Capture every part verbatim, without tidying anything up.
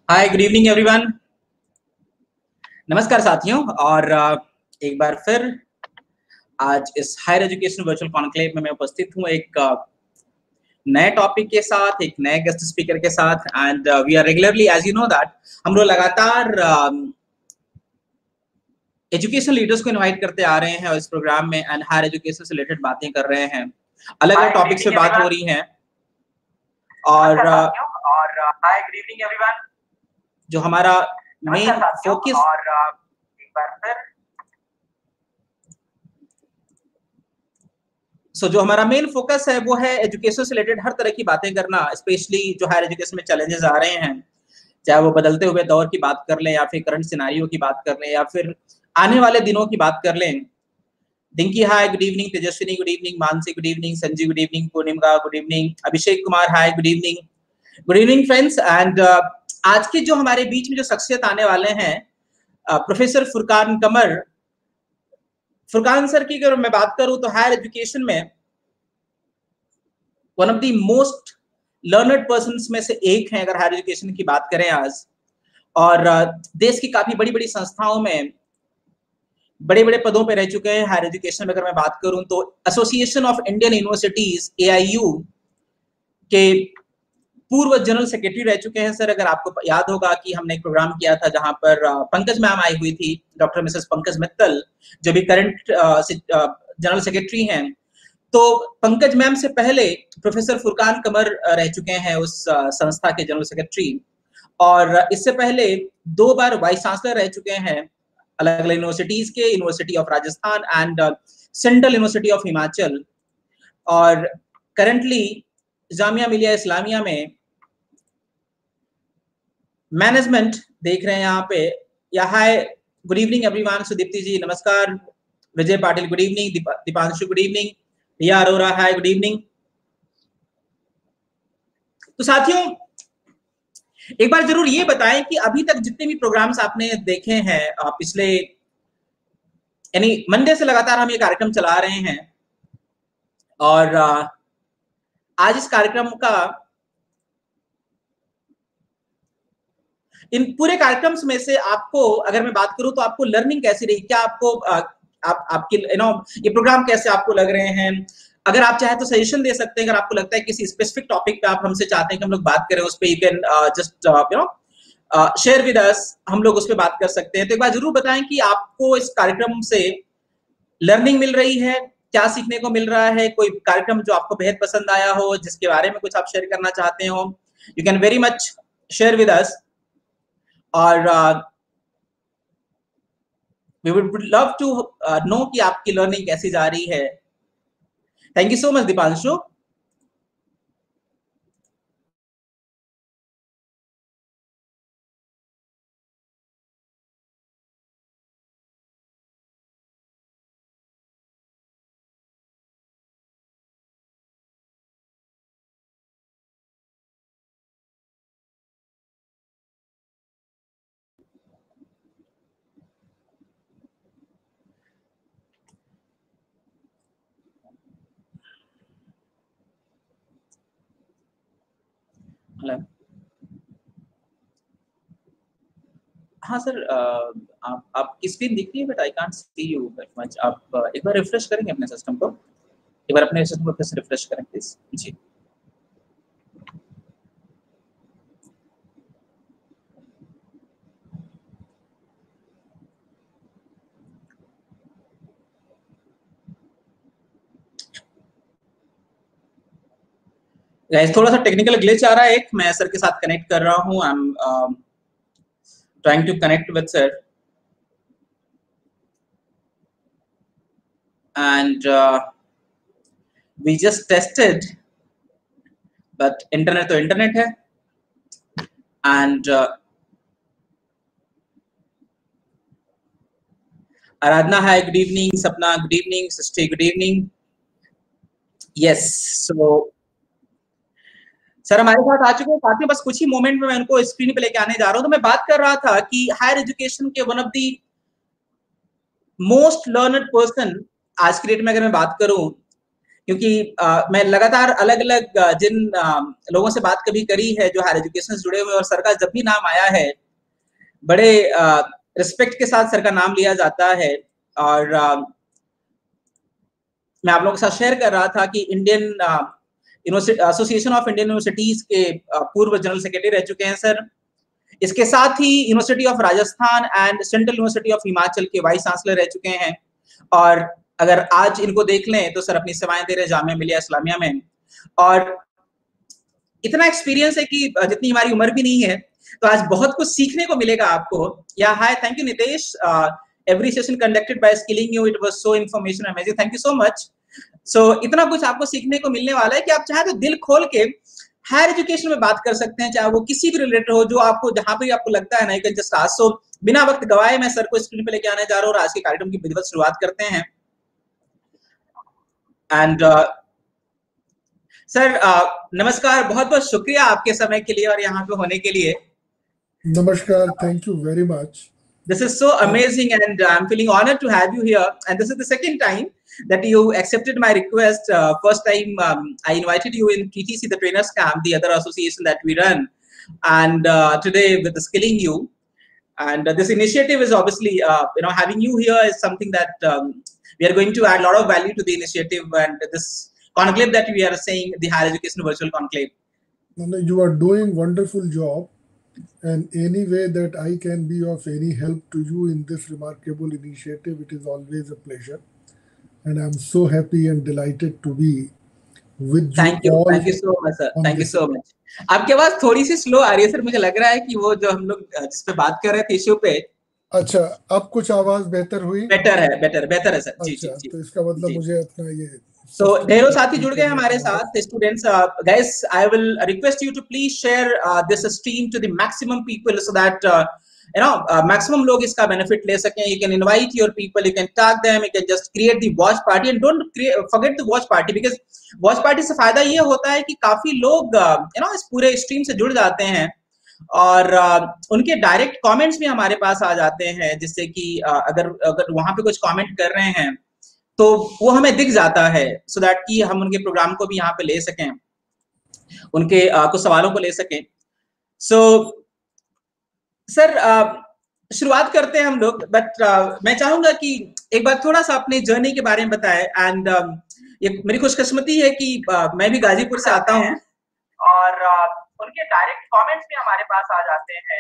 हाय, good evening everyone. नमस्कार साथियों। और अ, एक बार फिर आज इस हायर एजुकेशन वर्चुअल कॉन्क्लेव में मैं उपस्थित हूँ एक अ, नए टॉपिक के साथ, एक नए गेस्ट स्पीकर के साथ। And we are regularly, as you know that, हम लोग लगातार एजुकेशन लीडर्स को इनवाइट करते आ रहे हैं इस प्रोग्राम में एंड हायर एजुकेशन से रिलेटेड बातें कर रहे हैं, अलग अलग टॉपिक्स पे बात हो रही है। और uh, और हाय, गुड इवनिंग एवरीवन। जो हमारा मेन फोकस और एक बार फिर सो so, जो हमारा मेन फोकस है वो है एजुकेशन से रिलेटेड हर तरह की बातें करना, स्पेशली जो हायर एजुकेशन में चैलेंजेस आ रहे हैं, चाहे वो बदलते हुए दौर की बात कर लें या फिर करंट सिनारियो की बात कर लें या फिर आने वाले दिनों की बात कर लें। Dinki hi, good evening. Tejaswini good evening. Mansi good evening. Sanjeev good evening. Purnima good evening. Abhishek Kumar hi, good evening. Good evening friends. And आज के जो हमारे बीच में जो शख्सियत आने वाले हैं, प्रोफेसर फुरकान कमर। फुरकान सर की अगर मैं बात करूं तो हायर एजुकेशन में one of the most learned person में से एक है अगर हायर एजुकेशन की बात करें आज। और देश की काफी बड़ी बड़ी संस्थाओं में बड़े बड़े पदों पे रह चुके हैं। हायर एजुकेशन में अगर मैं बात करूं तो association of Indian universities A I U के पूर्व जनरल सेक्रेटरी रह चुके हैं सर। अगर आपको याद होगा कि हमने एक प्रोग्राम किया था जहां पर पंकज मैम आई हुई थी, डॉक्टर मिसेस पंकज मित्तल, जो भी करंट जनरल सेक्रेटरी हैं। तो पंकज मैम से पहले प्रोफेसर फुरकान कमर रह चुके हैं उस संस्था के जनरल सेक्रेटरी, और इससे पहले दो बार वाइस चांसलर रह चुके हैं अलग अलग यूनिवर्सिटीज के, university of Rajasthan and central university of Himachal. और करंटली जामिया मिलिया इस्लामिया में मैनेजमेंट देख रहे हैं यहाँ पे। या hi, good evening everyone. Sudipti ji नमस्कार। Vijay Patil good evening. Deepanshu good evening. Riya Arora hi, good evening. तो साथियों, एक बार जरूर ये बताएं कि अभी तक जितने भी प्रोग्राम्स आपने देखे हैं पिछले, यानी मंडे से लगातार हम ये कार्यक्रम चला रहे हैं, और आज इस कार्यक्रम का, इन पूरे कार्यक्रम में से आपको अगर मैं बात करूं तो आपको लर्निंग कैसी रही? क्या आपको आप आपकी यू नो ये प्रोग्राम कैसे आपको लग रहे हैं? अगर आप चाहे तो सजेशन दे सकते हैं। अगर आपको लगता है किसी स्पेसिफिक टॉपिक पे आप हमसे चाहते हैं कि हम लोग बात करें उस पे, you can just you know share with us, हम लोग उस पे बात कर सकते हैं। तो एक बार जरूर बताएं कि आपको इस कार्यक्रम से लर्निंग मिल रही है, क्या सीखने को मिल रहा है, कोई कार्यक्रम जो आपको बेहद पसंद आया हो, जिसके बारे में कुछ आप शेयर करना चाहते हो, you can very much share with us. और we would love to know कि आपकी लर्निंग कैसी जा रही है। Thank you so much Deepanshu. Hello. हाँ सर, आप आपकी स्क्रीन दिख रही है but I can't see you that much. आप एक बार रिफ्रेश करेंगे अपने सिस्टम को? एक बार अपने सिस्टम को फिर से रिफ्रेश करें प्लीज जी। गाइस, थोड़ा सा टेक्निकल ग्लिच आ रहा है। एक मैं सर के साथ कनेक्ट कर रहा हूँ। I am trying to connect with sir and uh, we just tested, but internet तो इंटरनेट है। And uh, Aradhana hi, good evening. Sapna good evening. Srishti good evening. Yes, so sir हमारे साथ आ चुके हैं साथियों। बस कुछ ही मोमेंट में मैं उनको स्क्रीन पे लेके आने जा रहा हूँ। तो मैं बात कर रहा था कि हायर एजुकेशन के one of the most learned person आज की डेट में अगर मैं बात करूं, क्योंकि आ, मैं लगातार अलग अलग जिन आ, लोगों से बात कभी करी है जो हायर एजुकेशन से जुड़े हुए, और सर का जब भी नाम आया है बड़े रिस्पेक्ट के साथ सर का नाम लिया जाता है। और आ, मैं आप लोगों के साथ शेयर कर रहा था कि Indian association of Indian universities के आ, पूर्व जनरल सेक्रेटरी रह चुके हैं सर। इसके साथ ही university of Rajasthan and central university of Himachal के वाइस चांसलर रह चुके हैं। और अगर आज इनको देख लें तो सर अपनी सेवाएं दे रहे जामिया मिलिया इस्लामिया में, और इतना एक्सपीरियंस है कि जितनी हमारी उम्र भी नहीं है, तो आज बहुत कुछ सीखने को मिलेगा आपको। या hi, thank you Nitesh, every session conducted by skilling you, it was so information amazing, thank you so much. So इतना कुछ आपको सीखने को मिलने वाला है कि आप चाहे तो दिल खोल के हायर एजुकेशन में बात कर सकते हैं, चाहे वो किसी भी रिलेटेड हो, जो आपको जहां पे आपको लगता है ना, you can just ask. So बिना वक्त गवाए मैं सर को स्क्रीन पे लेके आने जा रहा हूँ और आज के कार्यक्रम की विधिवत शुरुआत करते हैं। एंड सर uh, uh, नमस्कार, बहुत बहुत शुक्रिया आपके समय के लिए और यहाँ पे होने के लिए। नमस्कार, thank you very much. This is so amazing, and I'm feeling honored to have you here. And this is the second time that you accepted my request. Uh, first time um, I invited you in T T C, the Trainers Camp, the other association that we run, and uh, today with the Skilling You. And uh, this initiative is obviously, uh, you know, having you here is something that um, we are going to add a lot of value to the initiative and this conclave that we are saying, the Higher Education Virtual Conclave. You are doing wonderful job. And any way that I can be of any help to you in this remarkable initiative, it is always a pleasure. And I'm so happy and delighted to be with you. Thank you, all thank you so much, sir. Thank you so much. आपकी आवाज थोड़ी सी slow आ रही है sir, मुझे लग रहा है कि वो जो हम लोग जिस पे बात कर रहे थे इश्यू पे। अच्छा, अब कुछ आवाज बेहतर हुई? बेटर है, बेटर बेटर है सर। जी अच्छा, जी, तो इसका मतलब मुझे अपना ये So ढेरों साथी जुड़ गए हमारे साथ, students. Uh, guys, I will request you to please share uh, this stream to the maximum people so that uh, you know uh, maximum लोग इसका benefit ले सकें. You can invite your people, you can tag them, you can just create the watch party, and don't create, forget the watch party, because watch party से फायदा ये होता है कि काफी लोग uh, you know इस पूरे stream से जुड़ जाते हैं और uh, उनके डायरेक्ट कमेंट्स भी हमारे पास आ जाते हैं, जिससे कि uh, अगर अगर वहां पे कुछ कमेंट कर रहे हैं तो वो हमें दिख जाता है, सो दैट कि हम उनके प्रोग्राम को भी यहाँ पे ले सकें, उनके uh, कुछ सवालों को ले सकें। सो so, सर uh, शुरुआत करते हैं हम लोग, बट uh, मैं चाहूंगा कि एक बार थोड़ा सा अपनी जर्नी के बारे में बताएं। एंड uh, ये मेरी खुशकिस्मती है कि uh, मैं भी गाजीपुर से आता हूँ और uh, उनके डायरेक्ट कमेंट्स भी हमारे पास आ जाते हैं,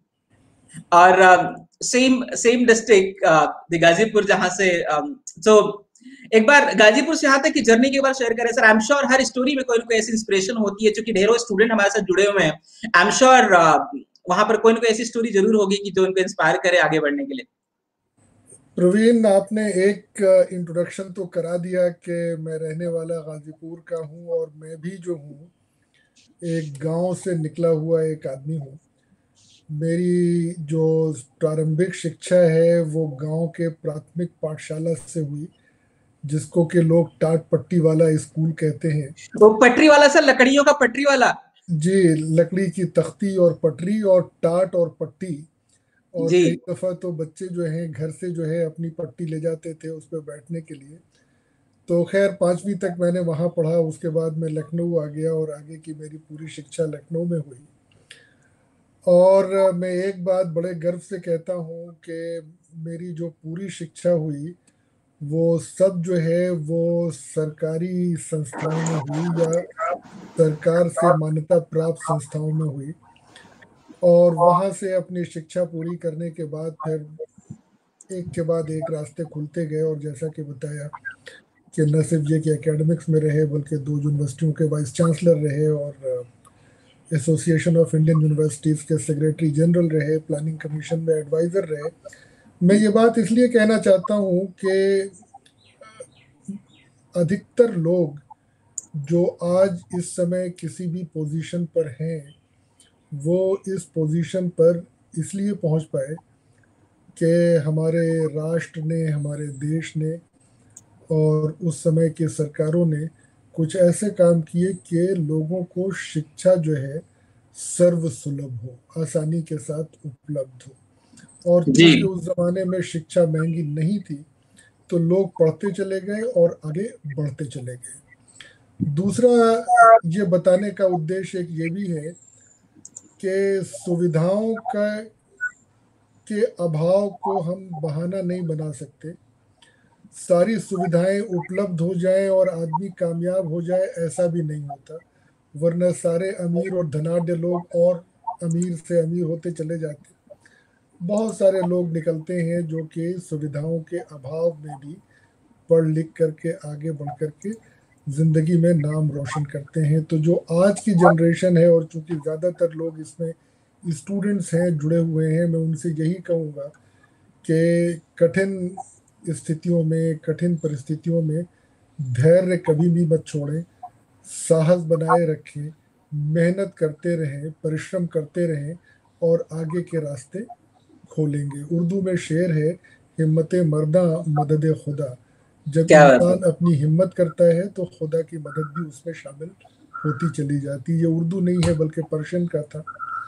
और same same district the Ghazipur जहां से। सो um, so, एक बार गाजीपुर से यहाँ तक की जर्नी के बारे शेयर करें सर। आई एम श्योर हर स्टोरी में कोई ना कोई ऐसी इंस्पिरेशन होती है, क्योंकि ढेरों स्टूडेंट हमारे साथ जुड़े हुए हैं। आई एम श्योर वहां पर कोई ना कोई ऐसी स्टोरी जरूर होगी कि जो उनको इंस्पायर करे आगे बढ़ने के लिए। प्रवीण, आपने एक इंट्रोडक्शन तो करा दिया कि मैं रहने वाला गाजीपुर का हूँ और मैं भी जो हूँ एक गांव से निकला हुआ एक आदमी हूँ। मेरी जो प्रारंभिक शिक्षा है वो गांव के प्राथमिक पाठशाला से हुई, जिसको के लोग टाट पट्टी वाला स्कूल कहते हैं। वो पटरी वाला सर, लकड़ियों का पटरी वाला? जी, लकड़ी की तख्ती और पटरी और टाट और पट्टी। और कई दफा तो बच्चे जो हैं घर से जो है अपनी पट्टी ले जाते थे उस पर बैठने के लिए। तो खैर पांचवी तक मैंने वहाँ पढ़ा, उसके बाद मैं लखनऊ आ गया और आगे की मेरी पूरी शिक्षा लखनऊ में हुई। और मैं एक बात बड़े गर्व से कहता हूँ कि मेरी जो पूरी शिक्षा हुई वो सब जो है वो सरकारी संस्थाओं में हुई या सरकार से मान्यता प्राप्त संस्थाओं में हुई। और वहाँ से अपनी शिक्षा पूरी करने के बाद फिर एक के बाद एक रास्ते खुलते गए, और जैसा कि बताया कि न सिर्फ ये कि एकेडमिक्स में रहे बल्कि दो यूनिवर्सिटियों के वाइस चांसलर रहे और एसोसिएशन ऑफ इंडियन यूनिवर्सिटीज़ के सेक्रेटरी जनरल रहे, प्लानिंग कमीशन में एडवाइज़र रहे। मैं ये बात इसलिए कहना चाहता हूँ कि अधिकतर लोग जो आज इस समय किसी भी पोजीशन पर हैं वो इस पोजीशन पर इसलिए पहुँच पाए कि हमारे राष्ट्र ने, हमारे देश ने और उस समय के सरकारों ने कुछ ऐसे काम किए कि लोगों को शिक्षा जो है सर्व सुलभ हो, आसानी के साथ उपलब्ध हो। और क्योंकि उस जमाने में शिक्षा महंगी नहीं थी तो लोग पढ़ते चले गए और आगे बढ़ते चले गए। दूसरा ये बताने का उद्देश्य एक ये भी है कि सुविधाओं का के अभाव को हम बहाना नहीं बना सकते। सारी सुविधाएं उपलब्ध हो जाएं और आदमी कामयाब हो जाए, ऐसा भी नहीं होता, वरना सारे अमीर और धनाढ्य लोग और अमीर से अमीर होते चले जाते। बहुत सारे लोग निकलते हैं जो कि सुविधाओं के अभाव में भी पढ़ लिख करके आगे बढ़ करके जिंदगी में नाम रोशन करते हैं। तो जो आज की जनरेशन है, और चूंकि ज़्यादातर लोग इसमें स्टूडेंट्स हैं, जुड़े हुए हैं, मैं उनसे यही कहूँगा कि कठिन स्थितियों में, कठिन परिस्थितियों में धैर्य कभी भी मत छोड़ें, साहस बनाए रखें, मेहनत करते रहें, परिश्रम करते रहें और आगे के रास्ते खोलेंगे। उर्दू में शेर है, हिम्मत मर्दा मदद खुदा। जब इंसान अपनी हिम्मत करता है तो खुदा की मदद भी उसमें शामिल होती चली जाती है। ये उर्दू नहीं है बल्कि पर्शियन का था।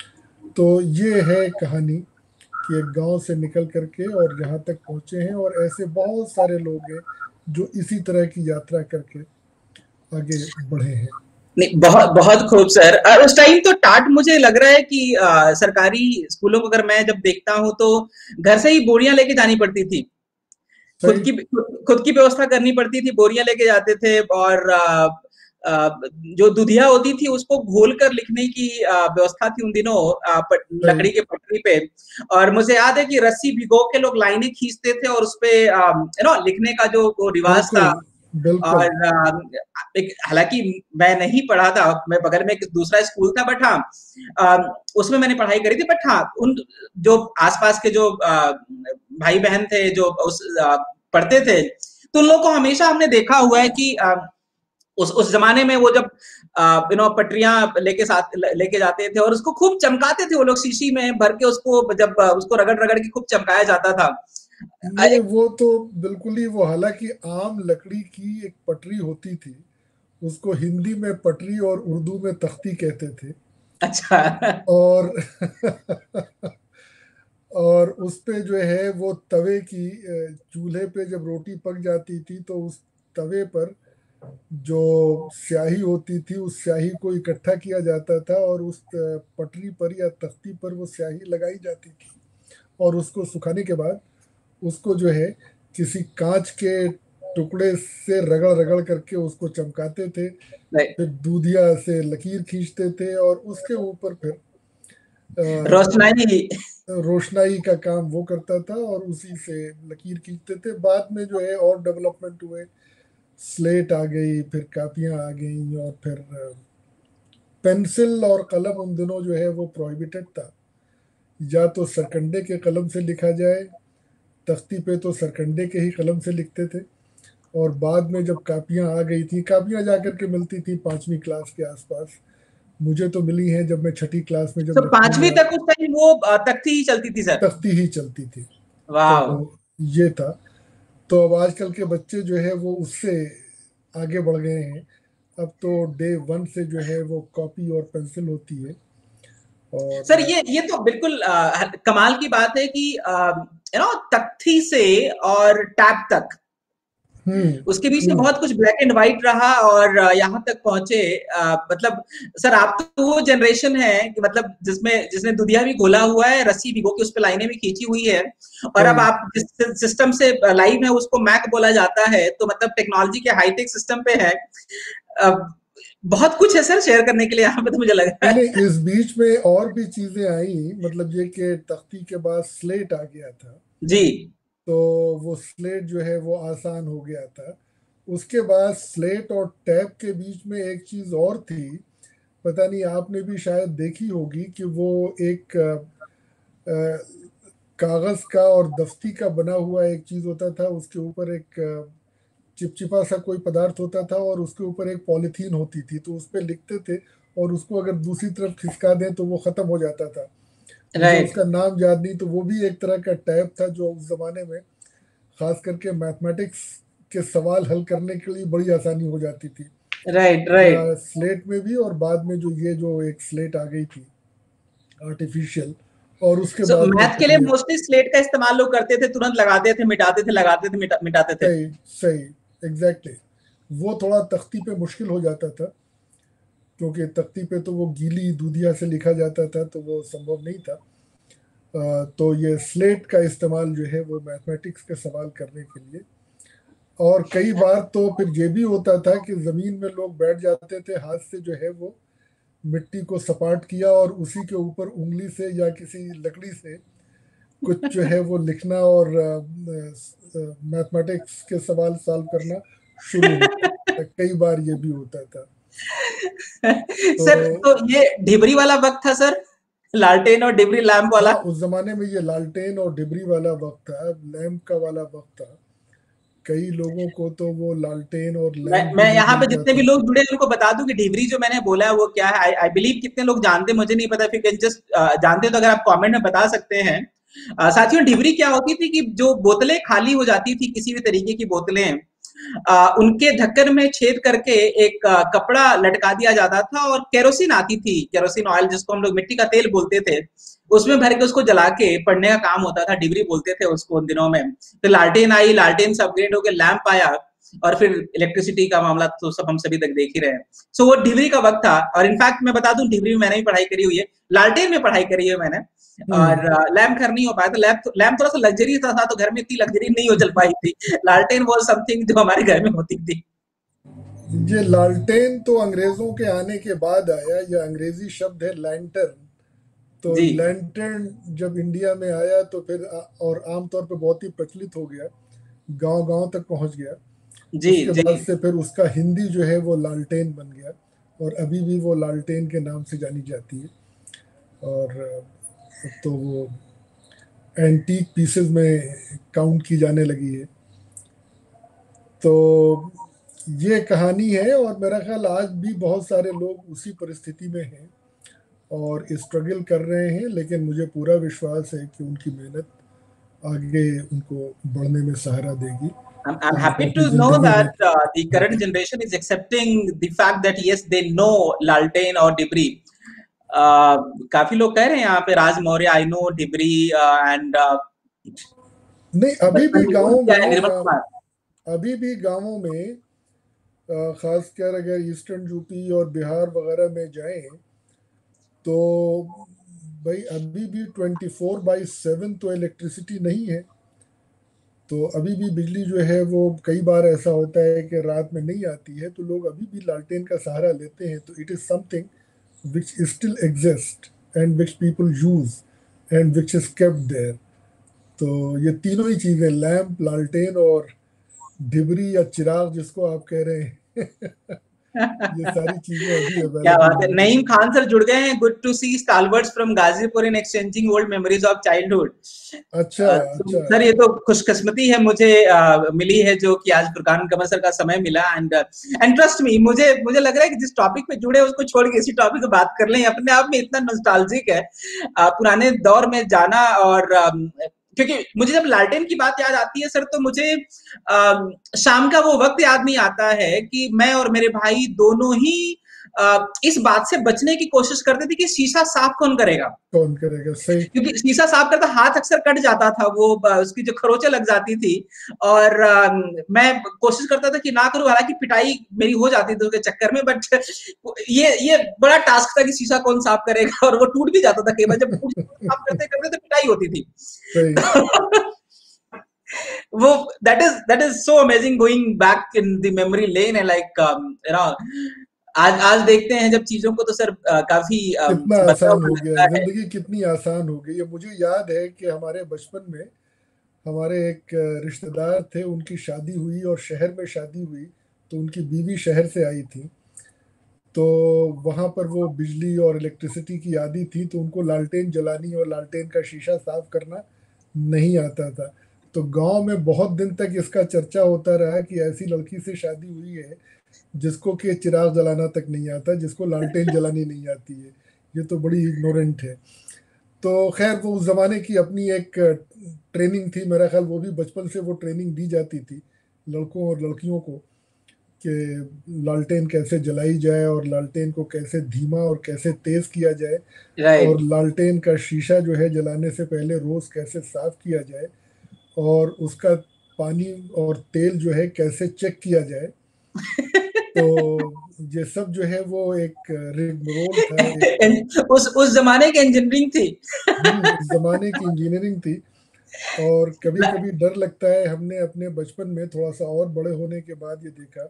तो ये है कहानी कि एक गांव से निकल करके और यहाँ तक पहुँचे हैं, और ऐसे बहुत सारे लोग हैं जो इसी तरह की यात्रा करके आगे बढ़े हैं। नहीं, बहुत बहुत खूब सर। और उस टाइम तो टाट मुझे लग रहा है कि आ, सरकारी स्कूलों को अगर मैं जब देखता हूँ तो घर से ही बोरियां लेके जानी पड़ती थी, खुद की खुद की व्यवस्था करनी पड़ती थी, बोरियां लेके जाते थे। और आ, आ, जो दुधिया होती थी उसको घोल कर लिखने की व्यवस्था थी उन दिनों, आ, पट, लकड़ी के पटरी पे। और मुझे याद है कि रस्सी भिगो के लोग लाइनें खींचते थे और उसपे यू नो लिखने का जो रिवाज था। और हालांकि मैं नहीं पढ़ा था, मैं बगल में एक दूसरा स्कूल था, बट हाँ उसमें मैंने पढ़ाई करी थी। बट हाँ उन जो आसपास के जो आ, भाई बहन थे जो उस आ, पढ़ते थे, तो उन लोगों को हमेशा हमने देखा हुआ है कि आ, उस उस जमाने में वो जब यू नो पटरियां लेके साथ लेके जाते थे और उसको खूब चमकाते थे वो लोग, शीशी में भर के उसको, जब उसको रगड़ रगड़ के खूब चमकाया जाता था। नहीं, वो तो बिल्कुल ही, वो हालांकि आम लकड़ी की एक पटरी होती थी, उसको हिंदी में पटरी और उर्दू में तख्ती कहते थे। अच्छा। और और उस पे जो है वो तवे की, चूल्हे पे जब रोटी पक जाती थी तो उस तवे पर जो स्याही होती थी, उस स्याही को इकट्ठा किया जाता था और उस पटरी पर या तख्ती पर वो स्याही लगाई जाती थी। और उसको सुखाने के बाद उसको जो है किसी कांच के टुकड़े से रगड़ रगड़ करके उसको चमकाते थे, फिर दूधिया से लकीर खींचते थे और उसके ऊपर फिर रोशनाई रोशनाई का काम वो करता था और उसी से लकीर खींचते थे। बाद में जो है और डेवलपमेंट हुए, स्लेट आ गई, फिर कापियां आ गई, और फिर पेंसिल और कलम उन दिनों जो है वो प्रोहिबिटेड था। या तो सरकंडे के कलम से लिखा जाए, तख्ती पे तो सरकंडे के ही कलम से लिखते थे। और बाद में जब कापियां आ गई थी, कापियां जाकर के मिलती थी पांचवी क्लास के आसपास, मुझे तो मिली है जब मैं छठी क्लास में, जब तो पांचवी तक उस टाइम वो तख्ती ही चलती थी सर? तख्ती ही चलती थी। वाह। तो ये था। तो अब आजकल के बच्चे जो है वो उससे आगे बढ़ गए हैं। अब तो डे वन से जो है वो कॉपी और पेंसिल होती है। और सर ये ये तो बिल्कुल आ, कमाल की बात है कि यू नो तख्ती से और टैब तक, उसके बीच में बहुत कुछ ब्लैक एंड व्हाइट रहा और यहाँ तक पहुंचे। आ, मतलब सर आप तो वो जनरेशन है कि मतलब जिसमें जिसने दुधिया भी घोला हुआ है, रस्सी भिगो के उस पे लाइनें भी खींची हुई है, और अब आप जिस सिस्टम से लाइव है उसको मैक बोला जाता है, तो मतलब टेक्नोलॉजी के हाईटेक सिस्टम पे है। अब बहुत कुछ है सर शेयर करने के लिए यहाँ पे, तो मुझे लग रहा है। इस बीच में और भी चीजें आई, मतलब ये कि तख्ती के बाद स्लेट आ गया था जी, तो वो स्लेट जो है वो आसान हो गया था। उसके बाद स्लेट और टैब के बीच में एक चीज और थी, पता नहीं आपने भी शायद देखी होगी, कि वो एक आ, आ, कागज का और दफ्ती का बना हुआ एक चीज होता था, उसके ऊपर एक चिपचिपा सा कोई पदार्थ होता था और उसके ऊपर एक पॉलिथीन होती थी, तो उस पर लिखते थे और उसको अगर दूसरी तरफ खिसका दें तो वो खत्म हो जाता था। मुझे उसका नाम याद नहीं, तो वो भी एक तरह का टैब था जो उस जमाने में खास करके मैथमेटिक्स के सवाल हल करने के लिए बड़ी आसानी हो जाती थी। Right right. स्लेट में भी, और बाद में जो ये जो एक स्लेट आ गई थी आर्टिफिशियल, और उसके so, बाद मैथ के लिए मोस्टली स्लेट का इस्तेमाल लोग करते थे, तुरंत लगाते थे, मिटाते थे, लगाते थे, मिटा, मिटाते थे। सही सही, एग्जैक्टली। वो थोड़ा तख्ती पे मुश्किल हो जाता था, क्योंकि तख्ती पे तो वो गीली दूधिया से लिखा जाता था, तो वो संभव नहीं था। अ, तो ये स्लेट का इस्तेमाल जो है वो मैथमेटिक्स के सवाल करने के लिए। और कई बार तो फिर ये भी होता था कि ज़मीन में लोग बैठ जाते थे, हाथ से जो है वो मिट्टी को सपाट किया और उसी के ऊपर उंगली से या किसी लकड़ी से कुछ जो है वो लिखना और मैथमेटिक्स के सवाल सॉल्व करना शुरू होता। कई बार ये भी होता था। तो सर तो ये डिबरी वाला वक्त था सर, लालटेन और डिबरी लैंप वाला। हाँ, उस जमाने में ये लालटेन और डिबरी वाला वक्त था, लैंप का वाला वक्त था। कई लोगों को तो वो लालटेन और मैं लैंप भी मैं नहीं यहाँ पे मिल जितने भी जाता। लोग जुड़े हैं उनको बता दूं कि डिबरी जो मैंने बोला है वो क्या है। आई आई बिलीव कितने लोग जानते हैं मुझे नहीं पता, फिर जस्ट जानते हैं तो अगर आप कमेंट में बता सकते हैं। अ, साथियों, डिबरी क्या होती थी कि जो बोतलें खाली हो जाती थी, किसी भी तरीके की बोतलें, आ, उनके ढक्कन में छेद करके एक आ, कपड़ा लटका दिया जाता था और केरोसिन आती थी, केरोसिन ऑयल जिसको हम लोग मिट्टी का तेल बोलते थे, उसमें भर के उसको जला के पढ़ने का काम होता था। डिबरी बोलते थे उसको उन दिनों में। फिर लालटेन आई, लालटेन से अपग्रेड होकर लैंप आया, और फिर इलेक्ट्रिसिटी का मामला तो सब हम सभी तक देख ही रहे हैं। सो so, वो डिबरी का वक्त था। और इनफैक्ट मैं बता दूं, डिबरी में मैंने भी पढ़ाई करी हुई है, लालटेन में पढ़ाई करी है मैंने, और लैम्प घर नहीं हो पाया था। लैम्प लैम्प थोड़ा सा लग्जरी था, था तो घर में इतनी लग्जरी नहीं हो चल पाई थी। लालटेन वाज समथिंग जो हमारे घर में होती थी। ये लालटेन तो अंग्रेजों के आने के बाद आया। ये अंग्रेजी शब्द है लैंटर्न। तो जी लैंटर्न जब इंडिया में आया तो फिर आ, और आमतौर पे बहुत ही प्रचलित हो गया, गांव गांव तक पहुंच गया। जी उसके जी। बाद से फिर उसका हिंदी जो है वो लालटेन बन गया, और अभी भी वो लालटेन के नाम से जानी जाती है। और अ, तो वो एंटीक पीसेस में काउंट की जाने लगी है। तो ये कहानी है, और मेरा ख्याल आज भी बहुत सारे लोग उसी परिस्थिति में हैं और स्ट्रगल कर रहे हैं, लेकिन मुझे पूरा विश्वास है कि उनकी मेहनत आगे उनको बढ़ने में सहारा देगी। I'm, I'm और वो happy अपनी to know जिंदगी में that uh, the current generation is accepting the fact that yes, they know Laltain or Dibri. Uh, काफी लोग कह रहे हैं यहाँ पे, राज मौर्य, आई नो डिबरी एंड नहीं, अभी भी बचपन गाँव क्या है, निर्मल गाँव कुमार। अभी भी गांवों में, अ, खासकर अगर ईस्टर्न यूपी और बिहार वगैरह में जाएं, तो भाई अभी भी ट्वेंटी फोर बाई सेवन तो इलेक्ट्रिसिटी नहीं है। तो अभी भी बिजली जो है वो कई बार ऐसा होता है कि रात में नहीं आती है, तो लोग अभी भी लालटेन का सहारा लेते हैं। तो it is something which still exist and which people use and which is kept there. तो ये तीनों ही चीजें, लैंप, लालटेन और ढिबरी या चिराग जिसको आप कह रहे हैं, ये सारी चीजें अभी क्या अवेलेबल बात है, हैं। नईम खान सर जुड़ गए हैं। Good to see stalwarts from Ghazipur in exchanging old memories of childhood. अच्छा अच्छा। सर ये तो खुशकिस्मती है मुझे uh, मिली है जो कि आज फुरकान कमर सर का समय मिला। एंड एंड ट्रस्ट मी, मुझे मुझे लग रहा है कि जिस टॉपिक पे जुड़े उसको छोड़ के इसी टॉपिक पे बात कर लें, अपने आप में इतना नॉस्टैल्जिक है uh, पुराने दौर में जाना। और um, क्योंकि मुझे जब लालटेन की बात याद आती है सर, तो मुझे आ, शाम का वो वक्त याद नहीं आता है कि मैं और मेरे भाई दोनों ही आ, इस बात से बचने की कोशिश करते थे कि शीशा साफ कौन करेगा। कौन करेगा, सही। क्योंकि शीशा साफ करता हाथ अक्सर कट जाता था, वो उसकी जो खरोंचे लग जाती थी, और आ, मैं कोशिश करता था कि ना करूं, हालांकि पिटाई मेरी हो जाती थी उसके चक्कर में। बट ये ये बड़ा टास्क था कि शीशा कौन साफ करेगा, और वो टूट भी जाता था कई बार। जब टूट साफ करते करते तो पिटाई होती थी। सही। वो that is that is so amazing going back in the memory lane है, लाइक यू नो आज आज देखते हैं जब चीजों को, तो सर uh, काफी um, कितना बदला आसान हुआ हो गया है, लगता है। जिंदगी कितनी आसान हो गई है। मुझे याद है कि हमारे बचपन में हमारे एक रिश्तेदार थे, उनकी शादी हुई और शहर में शादी हुई, तो उनकी बीवी शहर से आई थी। तो वहां पर वो बिजली और इलेक्ट्रिसिटी की आदी थी, तो उनको लालटेन जलानी और लालटेन का शीशा साफ करना नहीं आता था। तो गांव में बहुत दिन तक इसका चर्चा होता रहा कि ऐसी लड़की से शादी हुई है जिसको कि चिराग जलाना तक नहीं आता, जिसको लालटेन जलानी नहीं आती है। ये तो बड़ी इग्नोरेंट है। तो खैर, वो उस जमाने की अपनी एक ट्रेनिंग थी। मेरा ख्याल वो भी बचपन से वो ट्रेनिंग दी जाती थी लड़कों और लड़कियों को, कि लालटेन कैसे जलाई जाए और लालटेन को कैसे धीमा और कैसे तेज किया जाए, और राइट। लालटेन का शीशा जो है जलाने से पहले रोज कैसे साफ किया जाए, और उसका पानी और तेल जो है कैसे चेक किया जाए। तो ये सब जो है वो एक रिगमरोल था, एक उस उस जमाने की इंजीनियरिंग थी। हम्म, उस जमाने की इंजीनियरिंग थी। और कभी कभी डर लगता है, हमने अपने बचपन में थोड़ा सा और बड़े होने के बाद ये देखा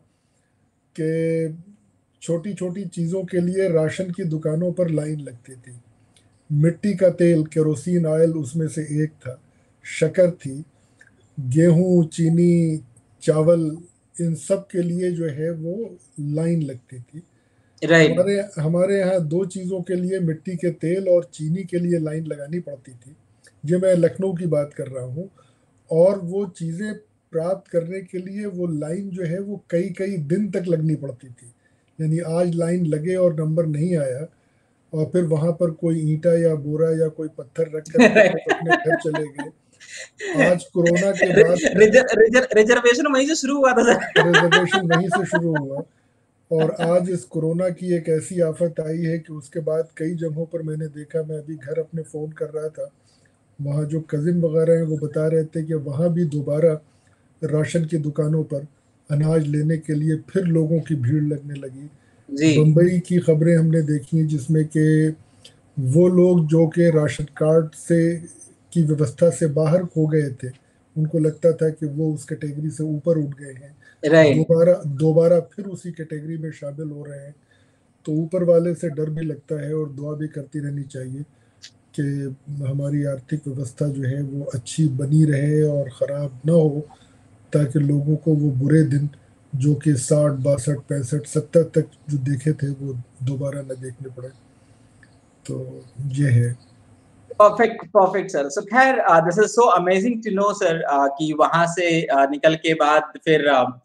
कि छोटी छोटी चीज़ों के लिए राशन की दुकानों पर लाइन लगती थी। मिट्टी का तेल, केरोसिन ऑयल उसमें से एक था, शक्कर थी, गेहूं, चीनी, चावल, इन सब के लिए जो है वो लाइन लगती थी। राइट। हमारे हमारे यहाँ दो चीज़ों के लिए, मिट्टी के तेल और चीनी के लिए लाइन लगानी पड़ती थी। ये मैं लखनऊ की बात कर रहा हूँ। और वो चीज़ें प्राप्त करने के लिए वो लाइन जो है वो कई कई दिन तक लगनी पड़ती थी। यानी आज लाइन लगे और नंबर नहीं आया, और फिर वहां पर कोई ईंटा या बोरा या कोई पत्थर रख करके लोग अपने घर चले गए। आज कोरोना के बाद रिजर्वेशन वहीं से शुरू हुआ था सर। रिजर्वेशन वहीं से शुरू हुआ। और आज इस कोरोना की एक ऐसी आफत आई है कि उसके बाद कई जगहों पर मैंने देखा, मैं अभी घर अपने फ़ोन कर रहा था, वहाँ जो कजिन वगैरह हैं वो बता रहे थे कि वहाँ भी दोबारा राशन की दुकानों पर अनाज लेने के लिए फिर लोगों की भीड़ लगने लगी। जी। बम्बई की खबरें हमने देखी जिसमें कि वो लोग जो कि राशन कार्ड से की व्यवस्था से बाहर हो गए थे, उनको लगता था कि वो उस कैटेगरी से ऊपर उठ गए हैं, राइट। दोबारा दोबारा फिर उसी कैटेगरी में शामिल हो रहे हैं। तो ऊपर वाले से डर भी लगता है और दुआ भी करती रहनी चाहिए कि हमारी आर्थिक व्यवस्था जो है वो अच्छी बनी रहे और ख़राब ना हो, ताकि लोगों को वो बुरे दिन जो कि साठ, बासठ, पैंसठ, सत्तर तक जो देखे थे वो दोबारा न देखने पड़े। तो ये है। Perfect perfect sir. सो खैर, this is so amazing to know sir कि वहां से uh, निकल के बाद फिर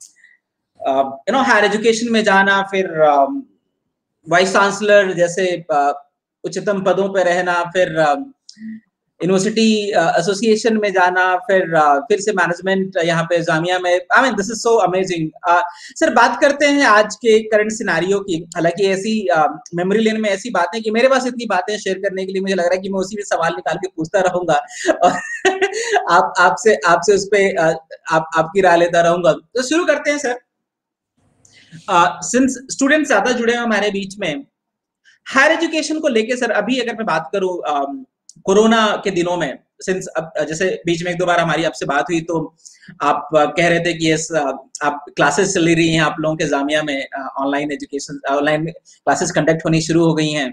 यू नो हायर एजुकेशन में जाना, फिर वाइस चांसलर जैसे uh, उच्चतम पदों पे रहना, फिर यूनिवर्सिटी एसोसिएशन में जाना, फिर uh, फिर से मैनेजमेंट यहाँ पे जामिया में। I mean this is so amazing. Sir बात करते हैं आज के करंट सिनारियो की। हालांकि ऐसी मेमोरी लेन में ऐसी बातें कि मेरे पास इतनी बातें शेयर करने के लिए मुझे लग रहा है कि मैं उसी में सवाल निकाल के पूछता रहूंगा और आप आपसे आपसे उस पर uh, आप आपकी राय लेता रहूंगा। तो शुरू करते हैं सर। सिंस स्टूडेंट ज्यादा जुड़े हैं हमारे बीच में, हायर एजुकेशन को लेके सर अभी अगर मैं बात करूं कोरोना के दिनों में, सिंस अब जैसे बीच में एक दो बार हमारी आपसे बात हुई तो आप कह रहे थे कि यस आप क्लासेस चल रही हैं आप लोगों के जामिया में, online education, online classes conduct होनी शुरू हो गई हैं।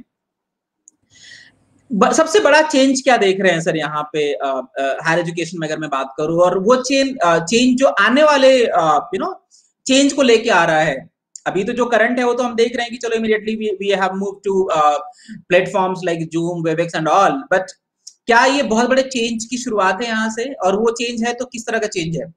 सबसे बड़ा चेंज क्या देख रहे हैं सर यहाँ पे हायर एजुकेशन में अगर मैं बात करूं, और वो चेंज चेंज जो आने वाले यू नो चेंज को लेके आ रहा है? अभी तो जो करंट है वो तो हम देख रहे हैं कि चलो immediately we we have move to platforms like Zoom, Webex and all, but क्या ये बहुत बड़े चेंज की शुरुआत है यहाँ से, और वो चेंज है तो किस तरह का चेंज है?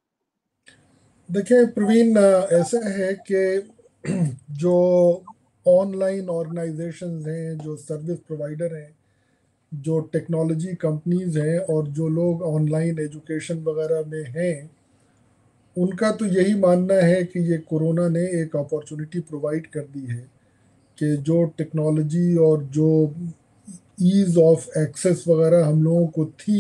देखिए प्रवीण, ऐसा है कि जो ऑनलाइन ऑर्गेनाइजेशंस हैं, जो सर्विस प्रोवाइडर हैं, जो टेक्नोलॉजी कंपनीज हैं, और जो लोग ऑनलाइन एजुकेशन वगैरह में हैं, उनका तो यही मानना है कि ये कोरोना ने एक अपॉर्चुनिटी प्रोवाइड कर दी है कि जो टेक्नोलॉजी और जो ईज़ ऑफ एक्सेस वगैरह हम लोगों को थी,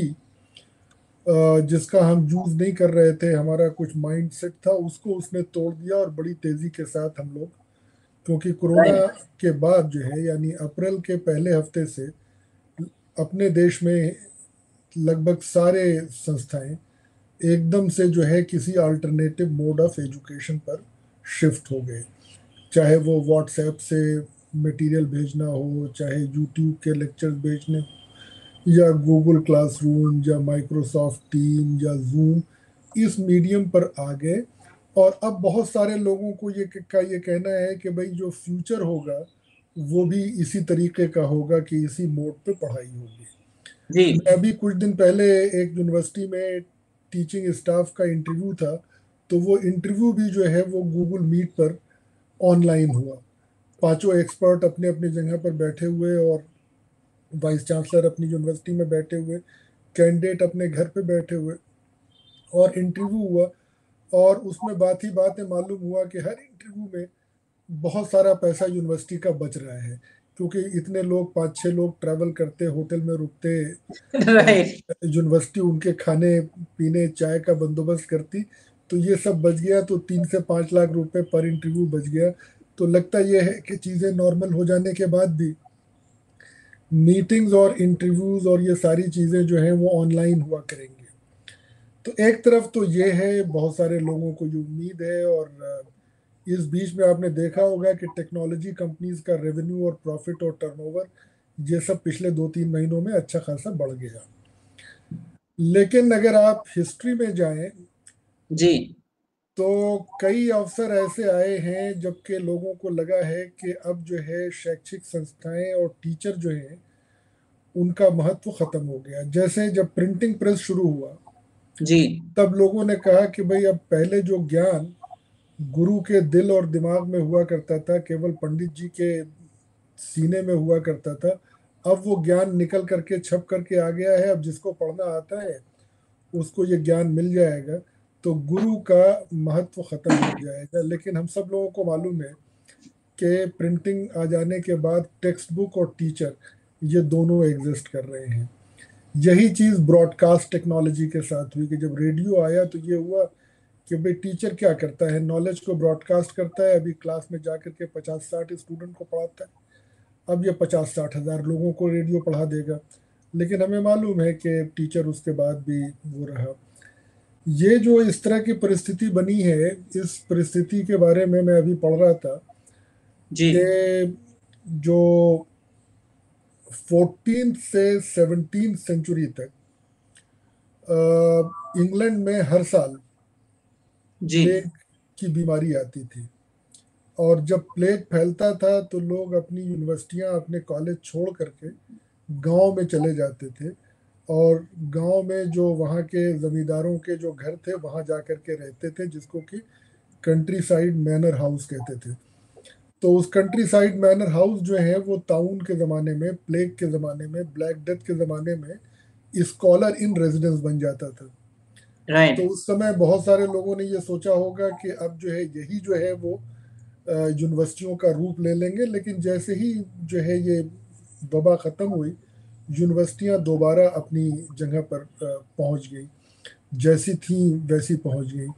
जिसका हम यूज़ नहीं कर रहे थे, हमारा कुछ माइंड सेट था, उसको उसने तोड़ दिया और बड़ी तेज़ी के साथ हम लोग, क्योंकि कोरोना के बाद जो है यानी अप्रैल के पहले हफ्ते से अपने देश में लगभग सारे संस्थाएं एकदम से जो है किसी अल्टरनेटिव मोड ऑफ एजुकेशन पर शिफ्ट हो गए। चाहे वो व्हाट्सएप से मटेरियल भेजना हो, चाहे यूट्यूब के लेक्चर्स भेजने, या गूगल क्लासरूम, या माइक्रोसॉफ्ट टीम, या जूम, इस मीडियम पर आ गए। और अब बहुत सारे लोगों को ये का ये कहना है कि भाई जो फ्यूचर होगा वो भी इसी तरीके का होगा कि इसी मोड पे पढ़ाई होगी। जी। मैं अभी कुछ दिन पहले एक यूनिवर्सिटी में टीचिंग स्टाफ का इंटरव्यू था, तो वो इंटरव्यू भी जो है वो गूगल मीट पर ऑनलाइन हुआ। पांचों एक्सपर्ट अपने अपनी जगह पर बैठे हुए, और वाइस चांसलर अपनी यूनिवर्सिटी में बैठे हुए, कैंडिडेट अपने घर पे बैठे हुए, और इंटरव्यू हुआ। और उसमें बात ही बात है, मालूम हुआ कि हर इंटरव्यू में बहुत सारा पैसा यूनिवर्सिटी का बच रहा है, क्योंकि इतने लोग, पाँच छः लोग ट्रैवल करते, होटल में रुकते, राइट। यूनिवर्सिटी उनके खाने पीने चाय का बंदोबस्त करती, तो ये सब बच गया, तो तीन से पाँच लाख रुपए पर इंटरव्यू बच गया। तो लगता ये है कि चीज़ें नॉर्मल हो जाने के बाद भी मीटिंग्स और इंटरव्यूज और ये सारी चीज़ें जो हैं वो ऑनलाइन हुआ करेंगी। तो एक तरफ तो ये है, बहुत सारे लोगों को ये उम्मीद है। और अ, इस बीच में आपने देखा होगा कि टेक्नोलॉजी कंपनीज का रेवेन्यू और प्रॉफिट और टर्नओवर ये सब पिछले दो तीन महीनों में अच्छा खासा बढ़ गया। लेकिन अगर आप हिस्ट्री में जाएं जी तो कई अवसर ऐसे आए हैं जबकि लोगों को लगा है कि अब जो है शैक्षिक संस्थाएं और टीचर जो हैं उनका महत्व खत्म हो गया। जैसे जब प्रिंटिंग प्रेस शुरू हुआ जी तब लोगों ने कहा कि भाई अब पहले जो ज्ञान गुरु के दिल और दिमाग में हुआ करता था, केवल पंडित जी के सीने में हुआ करता था, अब वो ज्ञान निकल करके छप करके आ गया है। अब जिसको पढ़ना आता है उसको ये ज्ञान मिल जाएगा, तो गुरु का महत्व खत्म हो जाएगा। लेकिन हम सब लोगों को मालूम है कि प्रिंटिंग आ जाने के बाद टेक्स्ट बुक और टीचर ये दोनों एग्जिस्ट कर रहे हैं। यही चीज़ ब्रॉडकास्ट टेक्नोलॉजी के साथ हुई कि जब रेडियो आया तो ये हुआ कि भाई टीचर क्या करता है, नॉलेज को ब्रॉडकास्ट करता है। अभी क्लास में जा करके पचास साठ स्टूडेंट को पढ़ाता है, अब ये पचास साठ हजार लोगों को रेडियो पढ़ा देगा। लेकिन हमें मालूम है कि टीचर उसके बाद भी वो रहा। ये जो इस तरह की परिस्थिति बनी है, इस परिस्थिति के बारे में मैं अभी पढ़ रहा था जी कि जो फोर्टीन से सेवनटीन सेंचुरी तक अ, इंग्लैंड में हर साल जी प्लेग की बीमारी आती थी। और जब प्लेग फैलता था तो लोग अपनी यूनिवर्सिटियां, अपने कॉलेज छोड़ करके गांव में चले जाते थे। और गांव में जो वहाँ के जमींदारों के जो घर थे वहाँ जा कर के रहते थे, जिसको कि कंट्री साइड मैनर हाउस कहते थे। तो उस कंट्री साइड मैनर हाउस जो है वो ताउन के ज़माने में, प्लेग के ज़माने में, ब्लैक डेथ के ज़माने में स्कॉलर इन रेजिडेंस बन जाता था। तो राइट उस समय बहुत सारे लोगों ने ये सोचा होगा कि अब जो है यही जो है वो अ, यूनिवर्सिटियों का रूप ले लेंगे। लेकिन जैसे ही जो है ये वबा ख़त्म हुई, यूनिवर्सिटियां दोबारा अपनी जगह पर अ, पहुंच गई, जैसी थी वैसी पहुंच गई।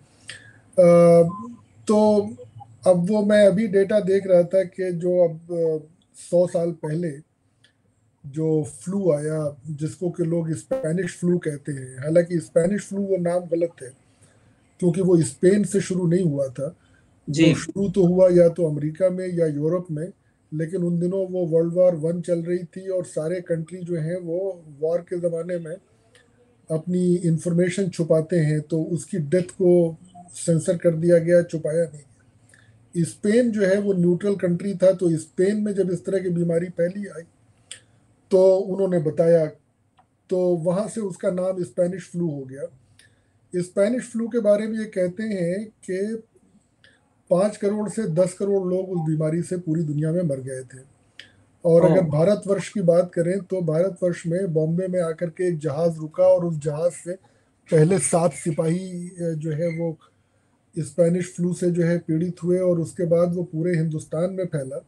अ, तो अब वो मैं अभी डेटा देख रहा था कि जो अब सौ साल पहले जो फ्लू आया, जिसको कि लोग स्पेनिश फ्लू कहते हैं, हालांकि स्पेनिश फ्लू वो नाम गलत है क्योंकि वो स्पेन से शुरू नहीं हुआ था। जी वो शुरू तो हुआ या तो अमेरिका में या यूरोप में। लेकिन उन दिनों वो वर्ल्ड वॉर वन चल रही थी और सारे कंट्री जो हैं वो वॉर के ज़माने में अपनी इंफॉर्मेशन छुपाते हैं, तो उसकी डेथ को सेंसर कर दिया गया, छुपाया नहीं। स्पेन जो है वो न्यूट्रल कंट्री था, तो स्पेन में जब इस तरह की बीमारी पहली आई तो उन्होंने बताया, तो वहां से उसका नाम स्पेनिश फ्लू हो गया। स्पेनिश फ्लू के बारे में ये कहते हैं कि पाँच करोड़ से दस करोड़ लोग उस बीमारी से पूरी दुनिया में मर गए थे। और ओ अगर भारतवर्ष की बात करें तो भारतवर्ष में बॉम्बे में आकर के एक जहाज रुका और उस जहाज से पहले सात सिपाही अ, जो है वो स्पेनिश फ्लू से जो है पीड़ित हुए और उसके बाद वो पूरे हिंदुस्तान में फैला।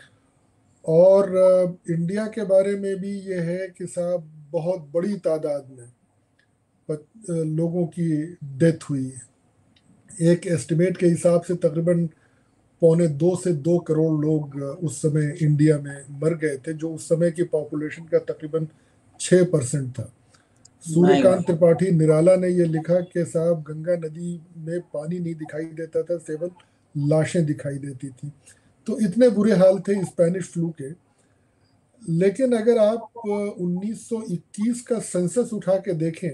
और अ, इंडिया के बारे में भी ये है कि साहब बहुत बड़ी तादाद में पत- अ, लोगों की डेथ हुई है। एक एस्टिमेट के हिसाब से तकरीबन पौने दो से दो करोड़ लोग अ, उस समय इंडिया में मर गए थे, जो उस समय की पॉपुलेशन का तकरीबन छः परसेंट था। माय सूर्यकांत त्रिपाठी निराला ने ये लिखा कि साहब गंगा नदी में पानी नहीं दिखाई देता था, केवल लाशें दिखाई देती थी। तो इतने बुरे हाल थे स्पेनिश फ्लू के। लेकिन अगर आप अ, उन्नीस सौ इक्कीस का सेंसस उठा के देखें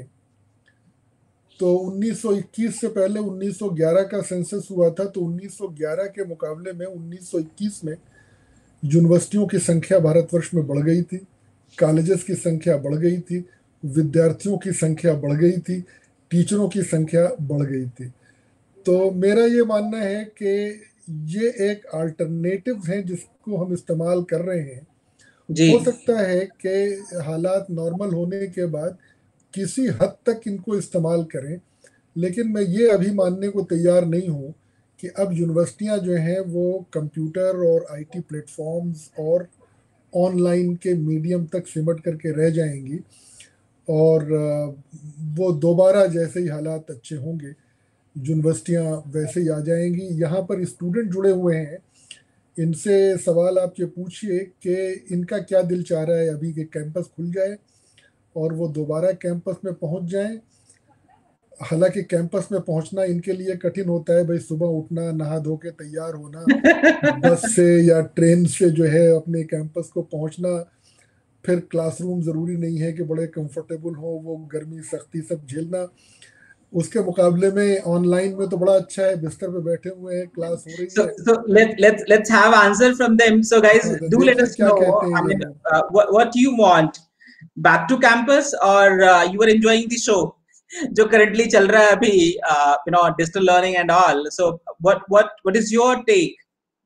तो उन्नीस सौ इक्कीस से पहले उन्नीस सौ ग्यारह का सेंसस हुआ था, तो उन्नीस सौ ग्यारह के मुकाबले में उन्नीस सौ इक्कीस में यूनिवर्सिटियों की संख्या भारतवर्ष में बढ़ गई थी, कॉलेजेस की संख्या बढ़ गई थी, विद्यार्थियों की संख्या बढ़ गई थी, टीचरों की संख्या बढ़ गई थी। तो मेरा ये मानना है कि ये एक अल्टरनेटिव है जिसको हम इस्तेमाल कर रहे हैं। जी हो सकता है कि हालात नॉर्मल होने के बाद किसी हद तक इनको इस्तेमाल करें। लेकिन मैं ये अभी मानने को तैयार नहीं हूँ कि अब यूनिवर्सिटियां जो हैं वो कंप्यूटर और आईटी प्लेटफॉर्म्स और ऑनलाइन के मीडियम तक सिमट करके रह जाएंगी और अ, वो दोबारा जैसे ही हालात अच्छे होंगे यूनिवर्सिटियां वैसे ही आ जाएंगी। यहाँ पर स्टूडेंट जुड़े हुए हैं, इनसे सवाल आप ये पूछिए कि इनका क्या दिल चाह रहा है अभी कि कैंपस खुल जाए और वो दोबारा कैंपस में पहुंच जाएं। हालांकि कैंपस में पहुंचना इनके लिए कठिन होता है भाई, सुबह उठना, नहा धो के तैयार होना, बस से या ट्रेन से जो है अपने कैंपस को पहुंचना। फिर क्लासरूम ज़रूरी नहीं है कि बड़े कंफर्टेबल हो, वो गर्मी सख्ती सब झेलना। उसके मुकाबले में ऑनलाइन में तो बड़ा अच्छा है, बिस्तर पे बैठे हुए हैं, क्लास हो रही So, है। so let let's let's have answer from them. So, guys, हाँ, तो do let देखिए us क्या know. कहते हैं I ये mean, लोग। uh, what what you want, back to campus, or uh, you are enjoying the show, जो currently चल रहा है अभी, uh, you know, digital learning and all. So, what what what is your take?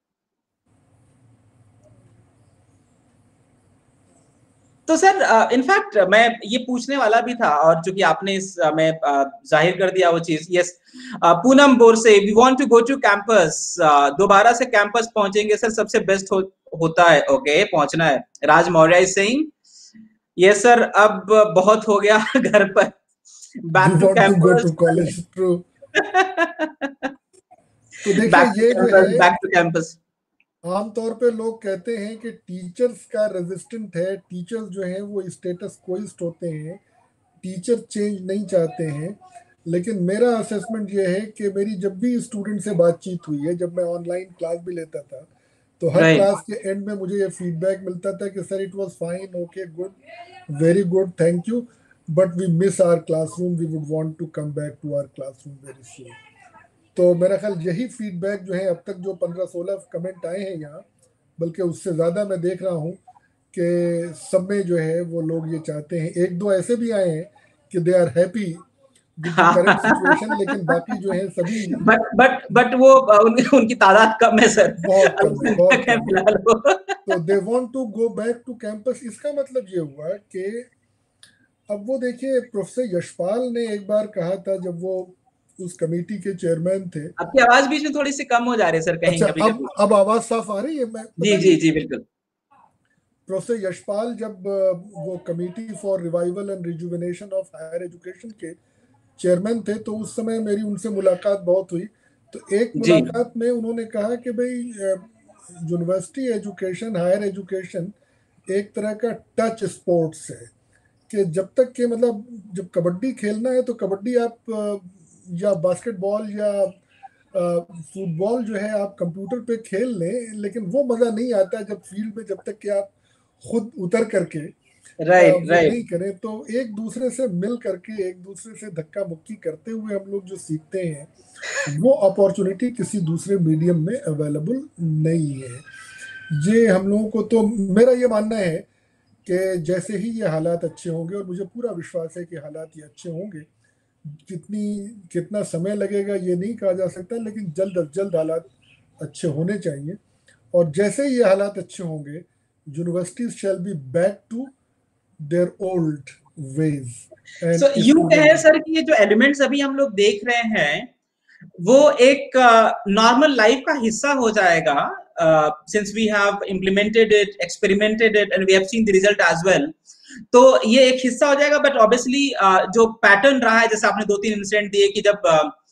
तो sir, in fact मैं ये पूछने वाला भी था, और चूंकि आपने इस uh, में uh, जाहिर कर दिया वो चीज। यस, पूनम बोर से, we want to go to campus, दोबारा से कैंपस पहुंचेंगे सर, सबसे बेस्ट हो, होता है। ओके okay, पहुंचना है। Raj Maurya is saying yes sir, अब बहुत हो गया घर पर, you back to want to go campus. To college, true. तो देखिए बैक टू ये जो कैंपस, है, बैक टू कैंपस। आमतौर पे लोग कहते हैं कि टीचर्स का रेजिस्टेंट है, टीचर्स जो हैं वो स्टेटस कोइस्ट होते हैं, टीचर चेंज नहीं चाहते हैं। लेकिन मेरा असेसमेंट ये है कि मेरी जब भी स्टूडेंट से बातचीत हुई है, जब मैं ऑनलाइन क्लास भी लेता था, तो हर राइट। क्लास के एंड में मुझे ये फीडबैक मिलता था कि sir it was fine, okay, good, very good, thank you, but we miss our classroom, we would want to come back to our classroom very soon. तो मेरा ख्याल यही फीडबैक जो है, अब तक जो पंद्रह सोलह कमेंट आए हैं यहाँ, बल्कि उससे ज़्यादा मैं देख रहा हूँ कि सब में जो है वो लोग ये चाहते हैं। एक दो ऐसे भी आए हैं कि they are happy with the current situation, लेकिन बाकी जो है सभी, बट बट बट वो उन, उनकी तादाद कम है सर, बहुत कम अभी है, बहुत तक है कम है। फिलहाल वो। तो they want to go back to campus. इसका मतलब ये हुआ कि अब वो देखिए, प्रोफेसर यशपाल ने एक बार कहा था जब वो उस कमेटी के चेयरमैन थे। आपकी आवाज बीच में थोड़ी सी कम हो जा रही है सर, कहीं अच्छा, कभी अब कभी। अब आवाज साफ आ रही है? मैं जी पता जी नहीं, जी बिल्कुल। प्रोफेसर यशपाल जब वो committee for revival and rejuvenation of higher education के चेयरमैन थे, तो उस समय मेरी उनसे मुलाकात बहुत हुई। तो एक जी मुलाकात में उन्होंने कहा कि भाई यूनिवर्सिटी एजुकेशन, हायर एजुकेशन एक तरह का टच स्पोर्ट्स है, कि जब तक के मतलब जब कबड्डी खेलना है तो कबड्डी आप या बास्केटबॉल या फुटबॉल जो है आप कंप्यूटर पे खेल लें, लेकिन वो मज़ा नहीं आता जब फील्ड में, जब तक कि आप खुद उतर करके राइट वो राइट। नहीं करें। तो एक दूसरे से मिल करके, एक दूसरे से धक्का मुक्की करते हुए हम लोग जो सीखते हैं, वो अपॉर्चुनिटी किसी दूसरे मीडियम में अवेलेबल नहीं है। ये हम लोगों को, तो मेरा ये मानना है कि जैसे ही ये हालात अच्छे होंगे, और मुझे पूरा विश्वास है कि हालात ये अच्छे होंगे, कितनी कितना समय लगेगा ये नहीं कहा जा सकता, लेकिन जल्द अज जल्द हालात अच्छे होने चाहिए। और जैसे ही ये हालात अच्छे होंगे, universities shall be back to their old ways. So and यूं कहें स्टूडेंट, सर कि ये जो एलिमेंट्स अभी हम लोग देख रहे हैं, वो एक नॉर्मल लाइफ का हिस्सा हो जाएगा, since we have implemented it, experimented it, and we have seen the result as well. तो ये एक हिस्सा हो जाएगा। बट ऑब्वियसली जो पैटर्न रहा है, जैसे आपने दो तीन इंसिडेंट दिए कि जब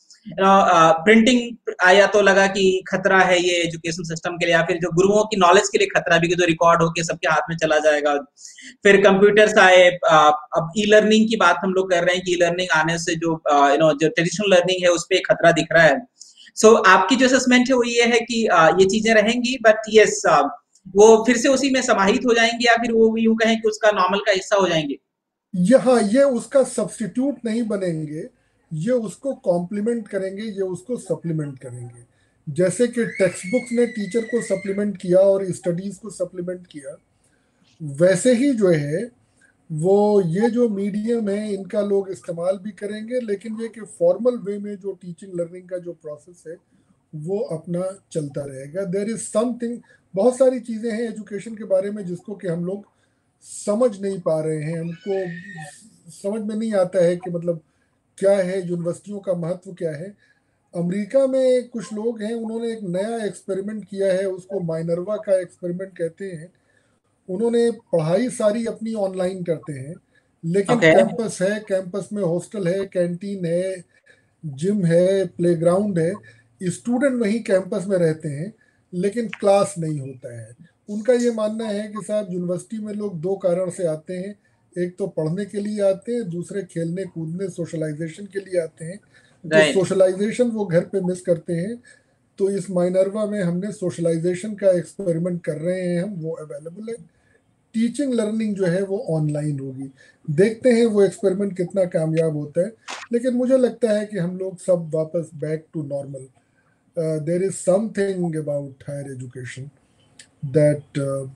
प्रिंटिंग आया तो लगा कि खतरा है ये एजुकेशन सिस्टम के लिए, या फिर जो गुरुओं की नॉलेज के लिए खतरा भी, कि जो रिकॉर्ड होके सबके हाथ में चला जाएगा। फिर कंप्यूटर्स आए, अब ई लर्निंग की बात हम लोग कर रहे हैं कि ई लर्निंग आने से जो यू नो जो ट्रेडिशनल लर्निंग है उस पर खतरा दिख रहा है। सो so, आपकी जो असेसमेंट है वो ये है कि uh, ये चीजें रहेंगी, बट यस uh, वो फिर से उसी में समाहित हो जाएंगी, या फिर वो यूं कहें कि उसका नॉर्मल का हिस्सा हो जाएंगे। यहाँ ये उसका सब्स्टिट्यूट नहीं बनेंगे, ये उसको कॉम्प्लीमेंट करेंगे, ये उसको सप्लीमेंट करेंगे। जैसे कि टेक्स्ट बुक्स ने टीचर को सप्लीमेंट किया और स्टडीज को सप्लीमेंट किया, वैसे ही जो है वो ये जो मीडियम है इनका लोग इस्तेमाल भी करेंगे, लेकिन ये कि फॉर्मल वे में जो टीचिंग लर्निंग का जो प्रोसेस है वो अपना चलता रहेगा। देयर इज समथिंग, बहुत सारी चीज़ें हैं एजुकेशन के बारे में जिसको कि हम लोग समझ नहीं पा रहे हैं, हमको समझ में नहीं आता है कि मतलब क्या है, यूनिवर्सिटियों का महत्व क्या है। अमेरिका में कुछ लोग हैं, उन्होंने एक नया एक्सपेरिमेंट किया है, उसको माइनर्वा का एक्सपेरिमेंट कहते हैं। उन्होंने पढ़ाई सारी अपनी ऑनलाइन करते हैं, लेकिन ओके। कैंपस है, कैंपस में हॉस्टल है, कैंटीन है, जिम है, प्लेग्राउंड है, स्टूडेंट वहीं कैंपस में रहते हैं लेकिन क्लास नहीं होता है। उनका ये मानना है कि साहब यूनिवर्सिटी में लोग दो कारण से आते हैं, एक तो पढ़ने के लिए आते हैं, दूसरे खेलने कूदने सोशलाइजेशन के लिए आते हैं। जो राइट। सोशलाइजेशन वो घर पे मिस करते हैं, तो इस माइनरवा में हमने सोशलाइजेशन का एक्सपेरिमेंट कर रहे हैं हम, वो अवेलेबल है। टीचिंग लर्निंग जो है वो ऑनलाइन होगी, देखते हैं वो एक्सपेरिमेंट कितना कामयाब होता है। लेकिन मुझे लगता है कि हम लोग सब वापस back to normal. There is something about higher education that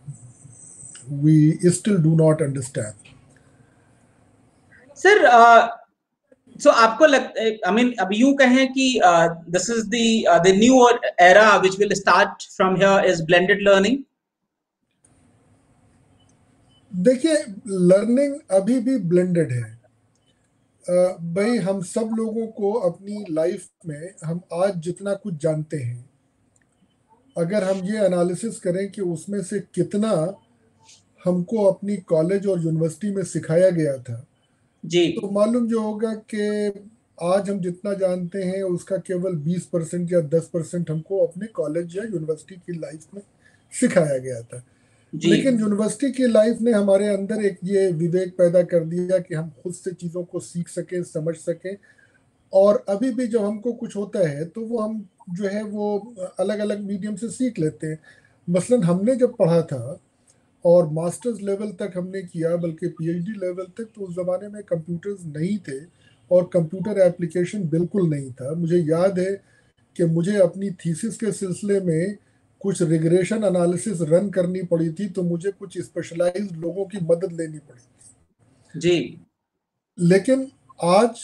we still do not understand. Sir so आपको लगता है, आई मीन अब यूं कहें कि this is the the new era which will start from here is blended learning? देखिए, learning अभी भी ब्लेंडेड है। uh, भाई, हम सब लोगों को अपनी लाइफ में हम आज जितना कुछ जानते हैं, अगर हम ये एनालिसिस करें कि उसमें से कितना हमको अपनी कॉलेज और यूनिवर्सिटी में सिखाया गया था, जी तो मालूम जो होगा कि आज हम जितना जानते हैं उसका केवल बीस परसेंट या दस परसेंट हमको अपने कॉलेज या यूनिवर्सिटी की लाइफ में सिखाया गया था। जी लेकिन यूनिवर्सिटी की लाइफ ने हमारे अंदर एक ये विवेक पैदा कर दिया कि हम खुद से चीज़ों को सीख सकें, समझ सकें। और अभी भी जब हमको कुछ होता है तो वो हम जो है वो अलग अलग मीडियम से सीख लेते हैं। मसलन हमने जब पढ़ा था और मास्टर्स लेवल तक हमने किया, बल्कि पीएचडी लेवल तक, तो उस ज़माने में कंप्यूटर्स नहीं थे और कंप्यूटर एप्लीकेशन बिल्कुल नहीं था। मुझे याद है कि मुझे अपनी थीसिस के सिलसिले में कुछ रिग्रेशन एनालिसिस रन करनी पड़ी थी, तो मुझे कुछ स्पेशलाइज्ड लोगों की मदद लेनी पड़ी थी। जी लेकिन आज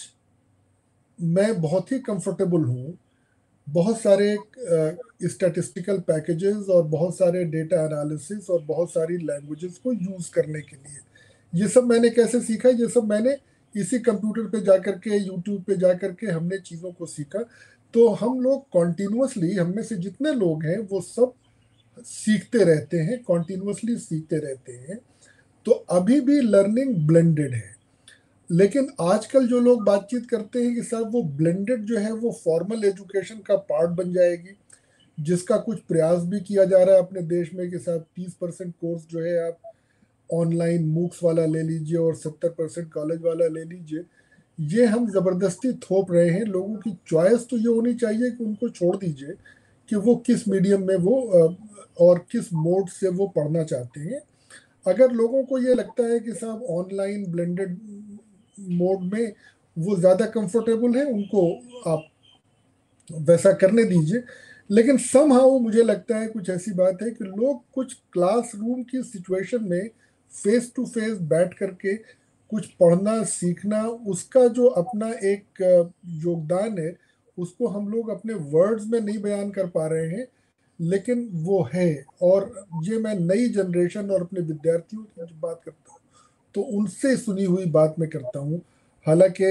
मैं बहुत ही कंफर्टेबल हूँ बहुत सारे स्टैटिस्टिकल uh, पैकेजेस और बहुत सारे डेटा एनालिसिस और बहुत सारी लैंग्वेजेस को यूज़ करने के लिए। ये सब मैंने कैसे सीखा? ये सब मैंने इसी कंप्यूटर पे जा कर के, यूट्यूब पे जा कर के हमने चीज़ों को सीखा। तो हम लोग कॉन्टीन्यूसली, हम में से जितने लोग हैं वो सब सीखते रहते हैं, कॉन्टीन्यूसली सीखते रहते हैं। तो अभी भी लर्निंग ब्लेंडेड है। लेकिन आजकल जो लोग बातचीत करते हैं कि साहब वो ब्लेंडेड जो है वो फॉर्मल एजुकेशन का पार्ट बन जाएगी, जिसका कुछ प्रयास भी किया जा रहा है अपने देश में कि साहब तीस परसेंट कोर्स जो है आप ऑनलाइन मूक्स वाला ले लीजिए और सत्तर परसेंट कॉलेज वाला ले लीजिए। ये हम ज़बरदस्ती थोप रहे हैं। लोगों की चॉइस तो ये होनी चाहिए कि उनको छोड़ दीजिए कि वो किस मीडियम में वो और किस मोड से वो पढ़ना चाहते हैं। अगर लोगों को ये लगता है कि साहब ऑनलाइन ब्लेंडेड मोड में वो ज़्यादा कंफर्टेबल है, उनको आप वैसा करने दीजिए। लेकिन समहाउ मुझे लगता है कुछ ऐसी बात है कि लोग कुछ क्लासरूम की सिचुएशन में फेस टू फेस बैठ करके कुछ पढ़ना सीखना, उसका जो अपना एक योगदान है उसको हम लोग अपने वर्ड्स में नहीं बयान कर पा रहे हैं, लेकिन वो है। और ये मैं नई जनरेशन और अपने विद्यार्थियों की बात करता हूँ तो उनसे सुनी हुई बात मैं करता हूँ। हालांकि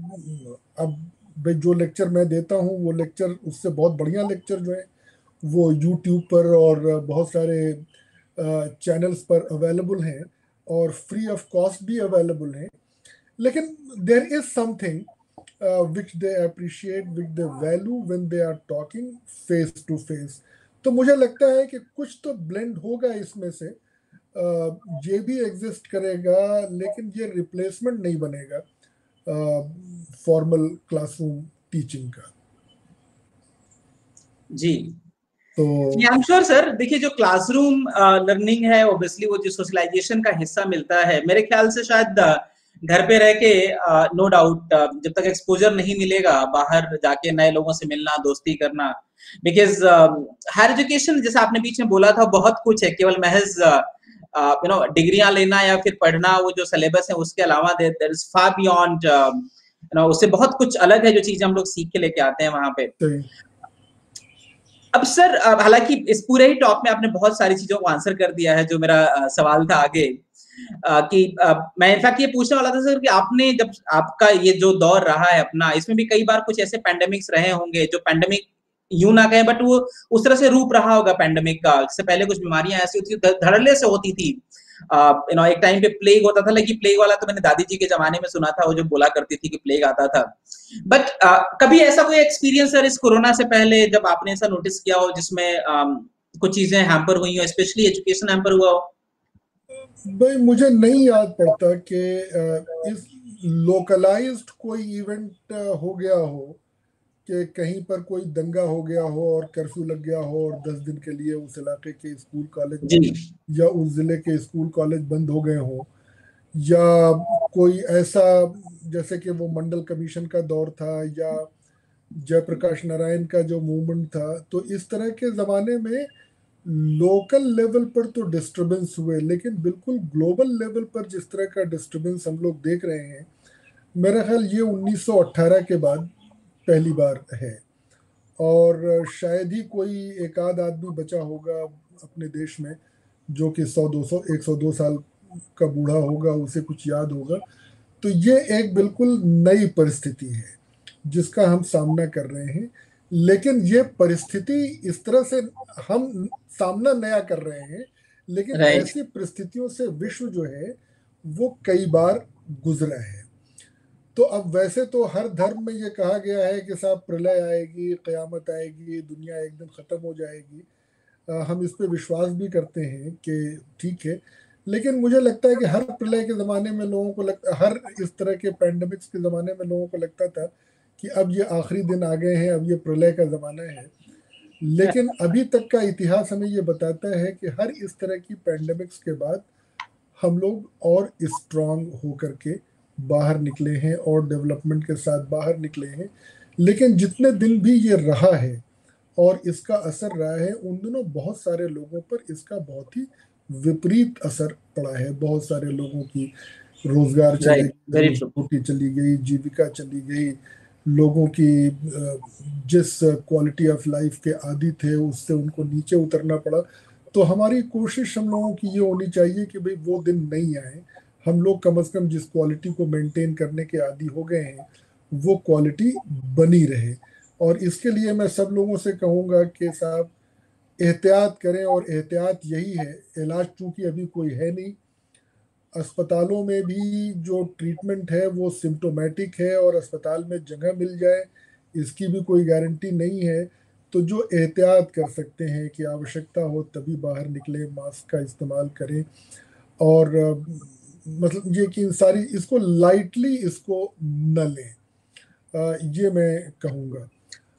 अब जो लेक्चर मैं देता हूँ वो लेक्चर, उससे बहुत बढ़िया लेक्चर जो है वो यूट्यूब पर और बहुत सारे चैनल्स पर अवेलेबल हैं और फ्री ऑफ कॉस्ट भी अवेलेबल हैं। लेकिन there is something which they appreciate, which they value when they are talking face to face. तो मुझे लगता है कि कुछ तो ब्लेंड होगा इसमें से, Uh, ये भी एग्जिस्ट करेगा, लेकिन ये रिप्लेसमेंट नहीं बनेगा फॉर्मल क्लासरूम टीचिंग का। जी तो आई एम श्योर सर, देखिए जो क्लासरूम लर्निंग है ऑब्वियसली वो जो सोशलाइजेशन का हिस्सा मिलता है, मेरे ख्याल से शायद घर पे रह के नो डाउट जब तक एक्सपोजर नहीं मिलेगा बाहर जाके नए लोगों से मिलना, दोस्ती करना, बिकॉज हायर एजुकेशन जैसा आपने बीच में बोला था बहुत कुछ है, केवल महज यू नो डिग्रियां लेना या फिर पढ़ना, वो जो सिलेबस है उसके अलावा there is far beyond, you know उससे बहुत कुछ अलग है जो चीजें हम लोग सीख के लेके आते हैं वहां पे। अब सर हालांकि इस पूरे ही टॉक में आपने बहुत सारी चीजों को आंसर कर दिया है जो मेरा uh, सवाल था आगे, uh, कि uh, मैं इनफैक्ट ये पूछने वाला था सर कि आपने जब आपका ये जो दौर रहा है अपना, इसमें भी कई बार कुछ ऐसे पैंडेमिक्स रहे होंगे जो पैंडेमिक यूं ना कहें बट वो उस तरह से रूप रहा होगा पैंडेमिक का। इससे पहले कुछ बीमारियां ऐसी होती थी धड़ल्ले से होती थी, यू नो एक टाइम पे प्लेग होता था, लेकिन प्लेग वाला तो मैंने दादी जी के जमाने में सुना था, वो जो बोला करती थी कि प्लेग आता था। बट uh, कभी ऐसा कोई एक्सपीरियंस सर इस कोरोना से पहले जब आपने ऐसा नोटिस किया हो जिसमें um, कुछ चीजें हैम्पर हुई हो, स्पेशली एजुकेशन हैम्पर हुआ हो? भाई मुझे नहीं याद पड़ता कि इस लोकलाइज्ड कोई इवेंट हो गया हो कि कहीं पर कोई दंगा हो गया हो और कर्फ्यू लग गया हो और दस दिन के लिए उस इलाके के स्कूल कॉलेज या उस जिले के स्कूल कॉलेज बंद हो गए हो, या कोई ऐसा जैसे कि वो मंडल कमीशन का दौर था या जयप्रकाश नारायण का जो मूवमेंट था। तो इस तरह के ज़माने में लोकल लेवल पर तो डिस्टरबेंस हुए, लेकिन बिल्कुल ग्लोबल लेवल पर जिस तरह का डिस्टरबेंस हम लोग देख रहे हैं, मेरा ख्याल ये उन्नीस सौ अठारह के बाद पहली बार है। और शायद ही कोई एक आध आदमी बचा होगा अपने देश में जो कि सौ दो सौ एक सौ दो साल का बूढ़ा होगा, उसे कुछ याद होगा। तो ये एक बिल्कुल नई परिस्थिति है जिसका हम सामना कर रहे हैं। लेकिन ये परिस्थिति इस तरह से हम सामना नया कर रहे हैं, लेकिन right. ऐसी परिस्थितियों से विश्व जो है वो कई बार गुजरा है। तो अब वैसे तो हर धर्म में ये कहा गया है कि साहब प्रलय आएगी, क़यामत आएगी, दुनिया एक दिन ख़त्म हो जाएगी। आ, हम इस पे विश्वास भी करते हैं कि ठीक है, लेकिन मुझे लगता है कि हर प्रलय के ज़माने में लोगों को लगता, हर इस तरह के पैंडमिक्स के ज़माने में लोगों को लगता था कि अब ये आखिरी दिन आ गए हैं, अब ये प्रलय का ज़माना है। लेकिन अभी तक का इतिहास हमें ये बताता है कि हर इस तरह की पैंडमिक्स के बाद हम लोग और स्ट्रांग होकर के बाहर निकले हैं और डेवलपमेंट के साथ बाहर निकले हैं। लेकिन जितने दिन भी ये रहा है और इसका असर रहा है, उन दिनों बहुत सारे लोगों पर इसका बहुत ही विपरीत असर पड़ा है। बहुत सारे लोगों की रोजगार चले गए, रोटी चली गई, जीविका चली गई, लोगों की जिस क्वालिटी ऑफ लाइफ के आदी थे उससे उनको नीचे उतरना पड़ा। तो हमारी कोशिश हम लोगों की ये होनी चाहिए कि भाई वो दिन नहीं आए, हम लोग कम से कम जिस क्वालिटी को मेंटेन करने के आदी हो गए हैं वो क्वालिटी बनी रहे। और इसके लिए मैं सब लोगों से कहूँगा कि साहब एहतियात करें, और एहतियात यही है, इलाज चूँकि अभी कोई है नहीं, अस्पतालों में भी जो ट्रीटमेंट है वो सिम्टोमेटिक है और अस्पताल में जगह मिल जाए इसकी भी कोई गारंटी नहीं है। तो जो एहतियात कर सकते हैं कि आवश्यकता हो तभी बाहर निकलें, मास्क का इस्तेमाल करें, और मतलब ये कि इन सारी इसको लाइटली इसको न लें, आ, ये मैं कहूँगा।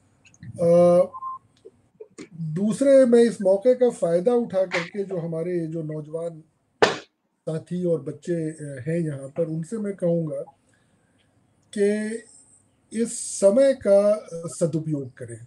दूसरे, मैं इस मौके का फ़ायदा उठा करके जो हमारे जो नौजवान साथी और बच्चे हैं यहाँ पर, उनसे मैं कहूँगा कि इस समय का सदुपयोग करें।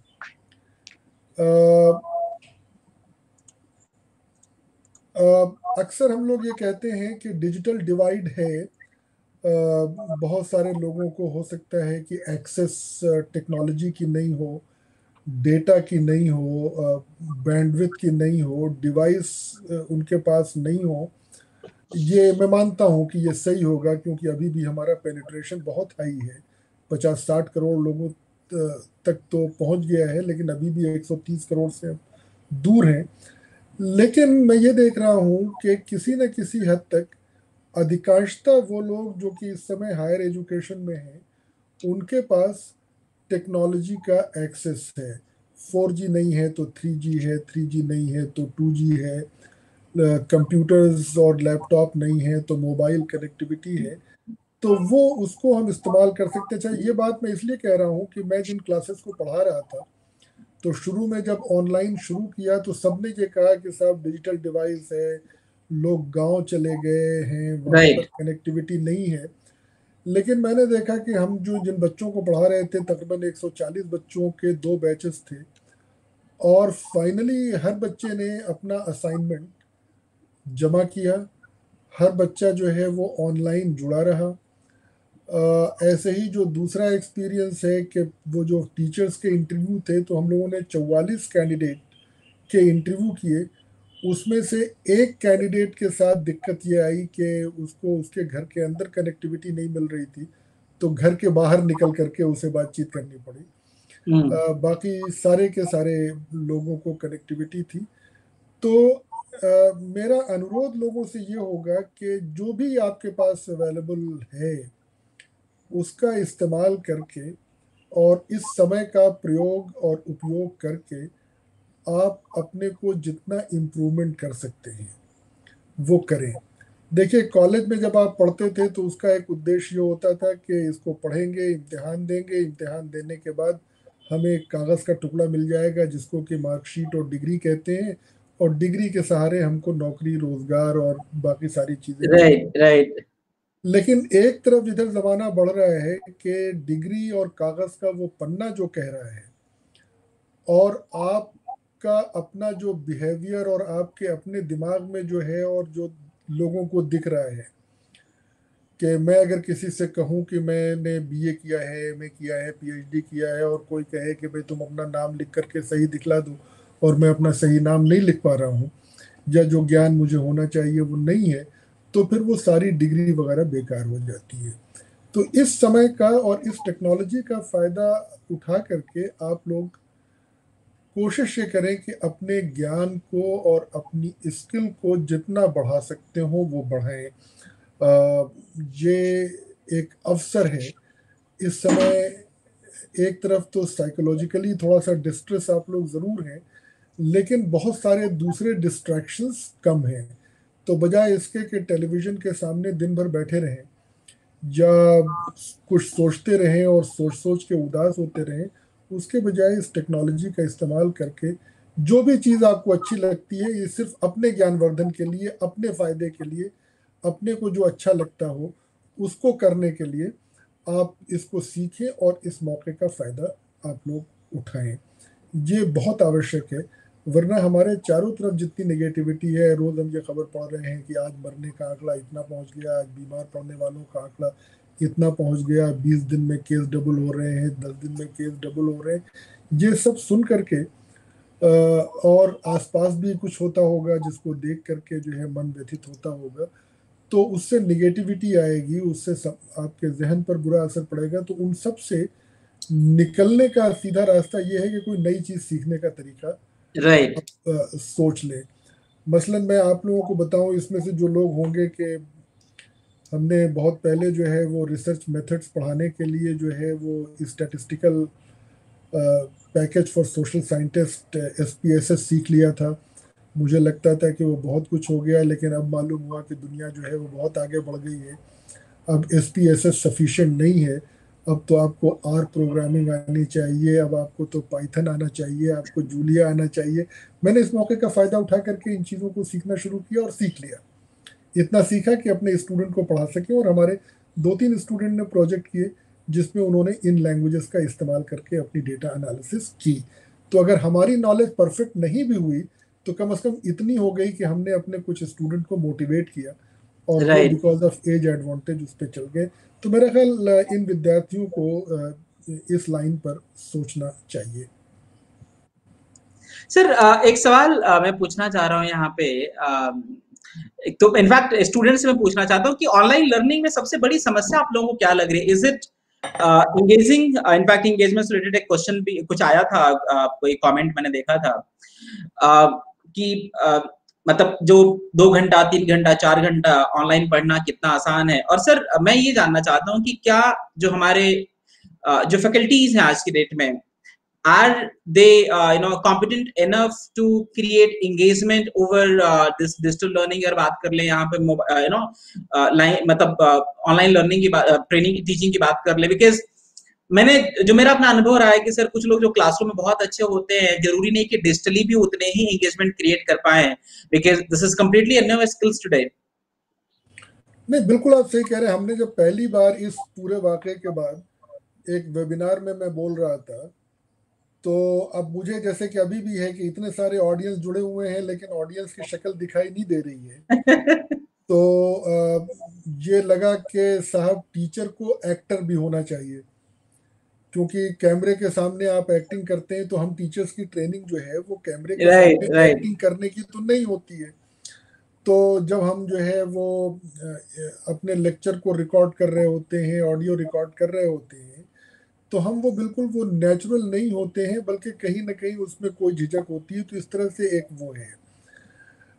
अक्सर हम लोग ये कहते हैं कि डिजिटल डिवाइड है, आ, बहुत सारे लोगों को हो सकता है कि एक्सेस टेक्नोलॉजी की नहीं हो, डेटा की नहीं हो, बैंडविड्थ की नहीं हो, डिवाइस उनके पास नहीं हो। ये मैं मानता हूँ कि ये सही होगा, क्योंकि अभी भी हमारा पेनिट्रेशन बहुत हाई है, पचास साठ करोड़ लोगों तक तो पहुँच गया है, लेकिन अभी भी एक सौ तीस करोड़ से दूर हैं। लेकिन मैं ये देख रहा हूँ कि किसी न किसी हद तक अधिकांशतः वो लोग जो कि इस समय हायर एजुकेशन में हैं, उनके पास टेक्नोलॉजी का एक्सेस है। फोर जी नहीं है तो थ्री जी है, थ्री जी नहीं है तो टू जी है, कंप्यूटर्स और लैपटॉप नहीं है तो मोबाइल कनेक्टिविटी है, तो वो उसको हम इस्तेमाल कर सकते हैं। ये बात मैं इसलिए कह रहा हूँ कि मैं जिन क्लासेस को पढ़ा रहा था तो शुरू में जब ऑनलाइन शुरू किया तो सबने ये कहा कि साहब डिजिटल डिवाइस है, लोग गांव चले गए हैं, वहाँ पर कनेक्टिविटी नहीं है। लेकिन मैंने देखा कि हम जो जिन बच्चों को पढ़ा रहे थे, तकरीबन एक सौ चालीस बच्चों के दो बैचेस थे, और फाइनली हर बच्चे ने अपना असाइनमेंट जमा किया, हर बच्चा जो है वो ऑनलाइन जुड़ा रहा। Uh, ऐसे ही जो दूसरा एक्सपीरियंस है कि वो जो टीचर्स के इंटरव्यू थे, तो हम लोगों ने चौवालीस कैंडिडेट के इंटरव्यू किए, उसमें से एक कैंडिडेट के साथ दिक्कत ये आई कि उसको उसके घर के अंदर कनेक्टिविटी नहीं मिल रही थी, तो घर के बाहर निकल करके उसे बातचीत करनी पड़ी। uh, बाकी सारे के सारे लोगों को कनेक्टिविटी थी। तो आ, मेरा अनुरोध लोगों से ये होगा कि जो भी आपके पास अवेलेबल है उसका इस्तेमाल करके और इस समय का प्रयोग और उपयोग करके आप अपने को जितना इम्प्रूवमेंट कर सकते हैं वो करें। देखिए, कॉलेज में जब आप पढ़ते थे तो उसका एक उद्देश्य ये होता था कि इसको पढ़ेंगे, इम्तिहान देंगे, इम्तिहान देने के बाद हमें एक कागज़ का टुकड़ा मिल जाएगा जिसको कि मार्कशीट और डिग्री कहते हैं, और डिग्री के सहारे हमको नौकरी, रोजगार और बाकी सारी चीज़ें मिलेंगी। राइट राइट लेकिन एक तरफ इधर ज़माना बढ़ रहा है कि डिग्री और कागज़ का वो पन्ना जो कह रहा है, और आपका अपना जो बिहेवियर और आपके अपने दिमाग में जो है और जो लोगों को दिख रहा है कि मैं अगर किसी से कहूं कि मैंने बीए किया है, एमए किया है, पीएचडी किया है, और कोई कहे कि भाई तुम अपना नाम लिख करके सही दिखला दो, और मैं अपना सही नाम नहीं लिख पा रहा हूं, या जो ज्ञान मुझे होना चाहिए वो नहीं है, तो फिर वो सारी डिग्री वगैरह बेकार हो जाती है। तो इस समय का और इस टेक्नोलॉजी का फायदा उठा करके आप लोग कोशिश ये करें कि अपने ज्ञान को और अपनी स्किल को जितना बढ़ा सकते हो वो बढ़ाएं। अ, ये एक अवसर है इस समय। एक तरफ तो साइकोलॉजिकली थोड़ा सा डिस्ट्रेस आप लोग ज़रूर हैं, लेकिन बहुत सारे दूसरे डिस्ट्रैक्शंस कम हैं। तो बजाय इसके कि टेलीविज़न के सामने दिन भर बैठे रहें या कुछ सोचते रहें और सोच सोच के उदास होते रहें, उसके बजाय इस टेक्नोलॉजी का इस्तेमाल करके जो भी चीज़ आपको अच्छी लगती है, ये सिर्फ अपने ज्ञानवर्धन के लिए, अपने फ़ायदे के लिए, अपने को जो अच्छा लगता हो उसको करने के लिए आप इसको सीखें और इस मौके का फ़ायदा आप लोग उठाएं। ये बहुत आवश्यक है, वरना हमारे चारों तरफ जितनी नेगेटिविटी है, रोज़ हम ये खबर पढ़ रहे हैं कि आज मरने का आंकड़ा इतना पहुंच गया, आज बीमार पड़ने वालों का आंकड़ा इतना पहुंच गया, बीस दिन में केस डबल हो रहे हैं, दस दिन में केस डबल हो रहे हैं। ये सब सुन करके अ, और आसपास भी कुछ होता होगा जिसको देख करके जो है मन व्यथित होता होगा, तो उससे निगेटिविटी आएगी, उससे सब आपके जहन पर बुरा असर पड़ेगा। तो उन सब से निकलने का सीधा रास्ता ये है कि कोई नई चीज़ सीखने का तरीका राइट आप अ, सोच लें। मसलन मैं आप लोगों को बताऊं, इसमें से जो लोग होंगे कि हमने बहुत पहले जो है वो रिसर्च मेथड्स पढ़ाने के लिए जो है वो statistical package for social scientist S P S S सीख लिया था। मुझे लगता था कि वो बहुत कुछ हो गया, लेकिन अब मालूम हुआ कि दुनिया जो है वो बहुत आगे बढ़ गई है। अब S P S S sufficient नहीं है, अब तो आपको आर प्रोग्रामिंग आनी चाहिए, अब आपको तो पाइथन आना चाहिए, आपको जूलिया आना चाहिए। मैंने इस मौके का फ़ायदा उठा करके इन चीज़ों को सीखना शुरू किया और सीख लिया। इतना सीखा कि अपने स्टूडेंट को पढ़ा सके, और हमारे दो तीन स्टूडेंट ने प्रोजेक्ट किए जिसमें उन्होंने इन लैंग्वेजेस का इस्तेमाल करके अपनी डेटा एनालिसिस की। तो अगर हमारी नॉलेज परफेक्ट नहीं भी हुई तो कम से कम इतनी हो गई कि हमने अपने कुछ स्टूडेंट को मोटिवेट किया, और वो right because of age advantage उस पर चल गए। तो मेरा ख्याल अ, इन विद्यार्थियों को अ, इस लाइन पर सोचना चाहिए। सर, अ, एक सवाल अ, मैं पूछना चाह रहा हूँ यहाँ पे। अ, एक तो इनफैक्ट स्टूडेंट्स से मैं पूछना चाहता हूँ कि ऑनलाइन लर्निंग में सबसे बड़ी समस्या आप लोगों को क्या लग रही है? Is it engaging? In fact engagement से रिलेटेड एक क्वेश्चन भी कुछ आया था, अ, कोई कमेंट मैंने देखा था अ, कि अ, मतलब जो दो घंटा, तीन घंटा, चार घंटा ऑनलाइन पढ़ना कितना आसान है? और सर, मैं ये जानना चाहता हूँ कि क्या जो हमारे अ, जो फैकल्टीज हैं आज की डेट में, are they uh, you know competent enough to create engagement over uh, this digital learning? अगर बात कर ले यहाँ पे यू नो लाइन, मतलब ऑनलाइन लर्निंग की बात, ट्रेनिंग टीचिंग की बात कर ले, बिकॉज मैंने जो मेरा अपना अनुभव रहा है कि सर कुछ लोग जो क्लासरूम में बहुत अच्छे होते हैं, जरूरी नहीं कि डिजिटली भी उतने ही एंगेजमेंट क्रिएट कर पाए, because this is completely a new skills today. नहीं, बिल्कुल आप सही कह रहे हैं। हमने जब पहली बार इस पूरे वाक़े के बाद एक वेबिनार में मैं बोल रहा था, तो अब मुझे जैसे कि अभी भी है कि इतने सारे ऑडियंस जुड़े हुए हैं लेकिन ऑडियंस की शक्ल दिखाई नहीं दे रही है। तो अ, ये लगा कि साहब टीचर को एक्टर भी होना चाहिए, क्योंकि कैमरे के सामने आप एक्टिंग करते हैं, तो हम टीचर्स की ट्रेनिंग जो है वो कैमरे के राइट सामने राइट एक्टिंग करने की तो नहीं होती है। तो जब हम जो है वो अ, अपने लेक्चर को रिकॉर्ड कर रहे होते हैं, ऑडियो रिकॉर्ड कर रहे होते हैं, तो हम वो बिल्कुल वो नेचुरल नहीं होते हैं, बल्कि कहीं ना कहीं उसमें कोई झिझक होती है। तो इस तरह से एक वो है।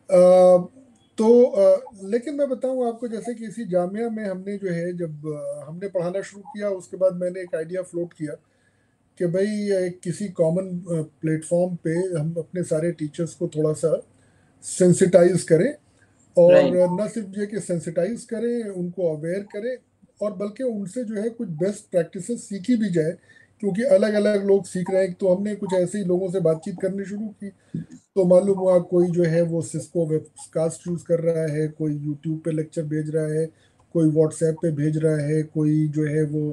आ, तो आ, लेकिन मैं बताऊं आपको, जैसे कि इसी जामिया में हमने जो है, जब आ, हमने पढ़ाना शुरू किया, उसके बाद मैंने एक आइडिया फ्लोट किया कि भाई एक किसी कॉमन प्लेटफॉर्म पे हम अपने सारे टीचर्स को थोड़ा सा सेंसिटाइज करें, और राइट न सिर्फ ये कि सेंसिटाइज करें, उनको अवेयर करें, और बल्कि उनसे जो है कुछ बेस्ट प्रैक्टिसेस सीखी भी जाए, क्योंकि अलग अलग लोग सीख रहे हैं। तो हमने कुछ ऐसे ही लोगों से बातचीत करनी शुरू की, तो मालूम हुआ कोई जो है वो सिस्को वेबकास्ट यूज़ कर रहा है, कोई यूट्यूब पे लेक्चर भेज रहा है, कोई व्हाट्सएप पे भेज रहा है, कोई जो है वो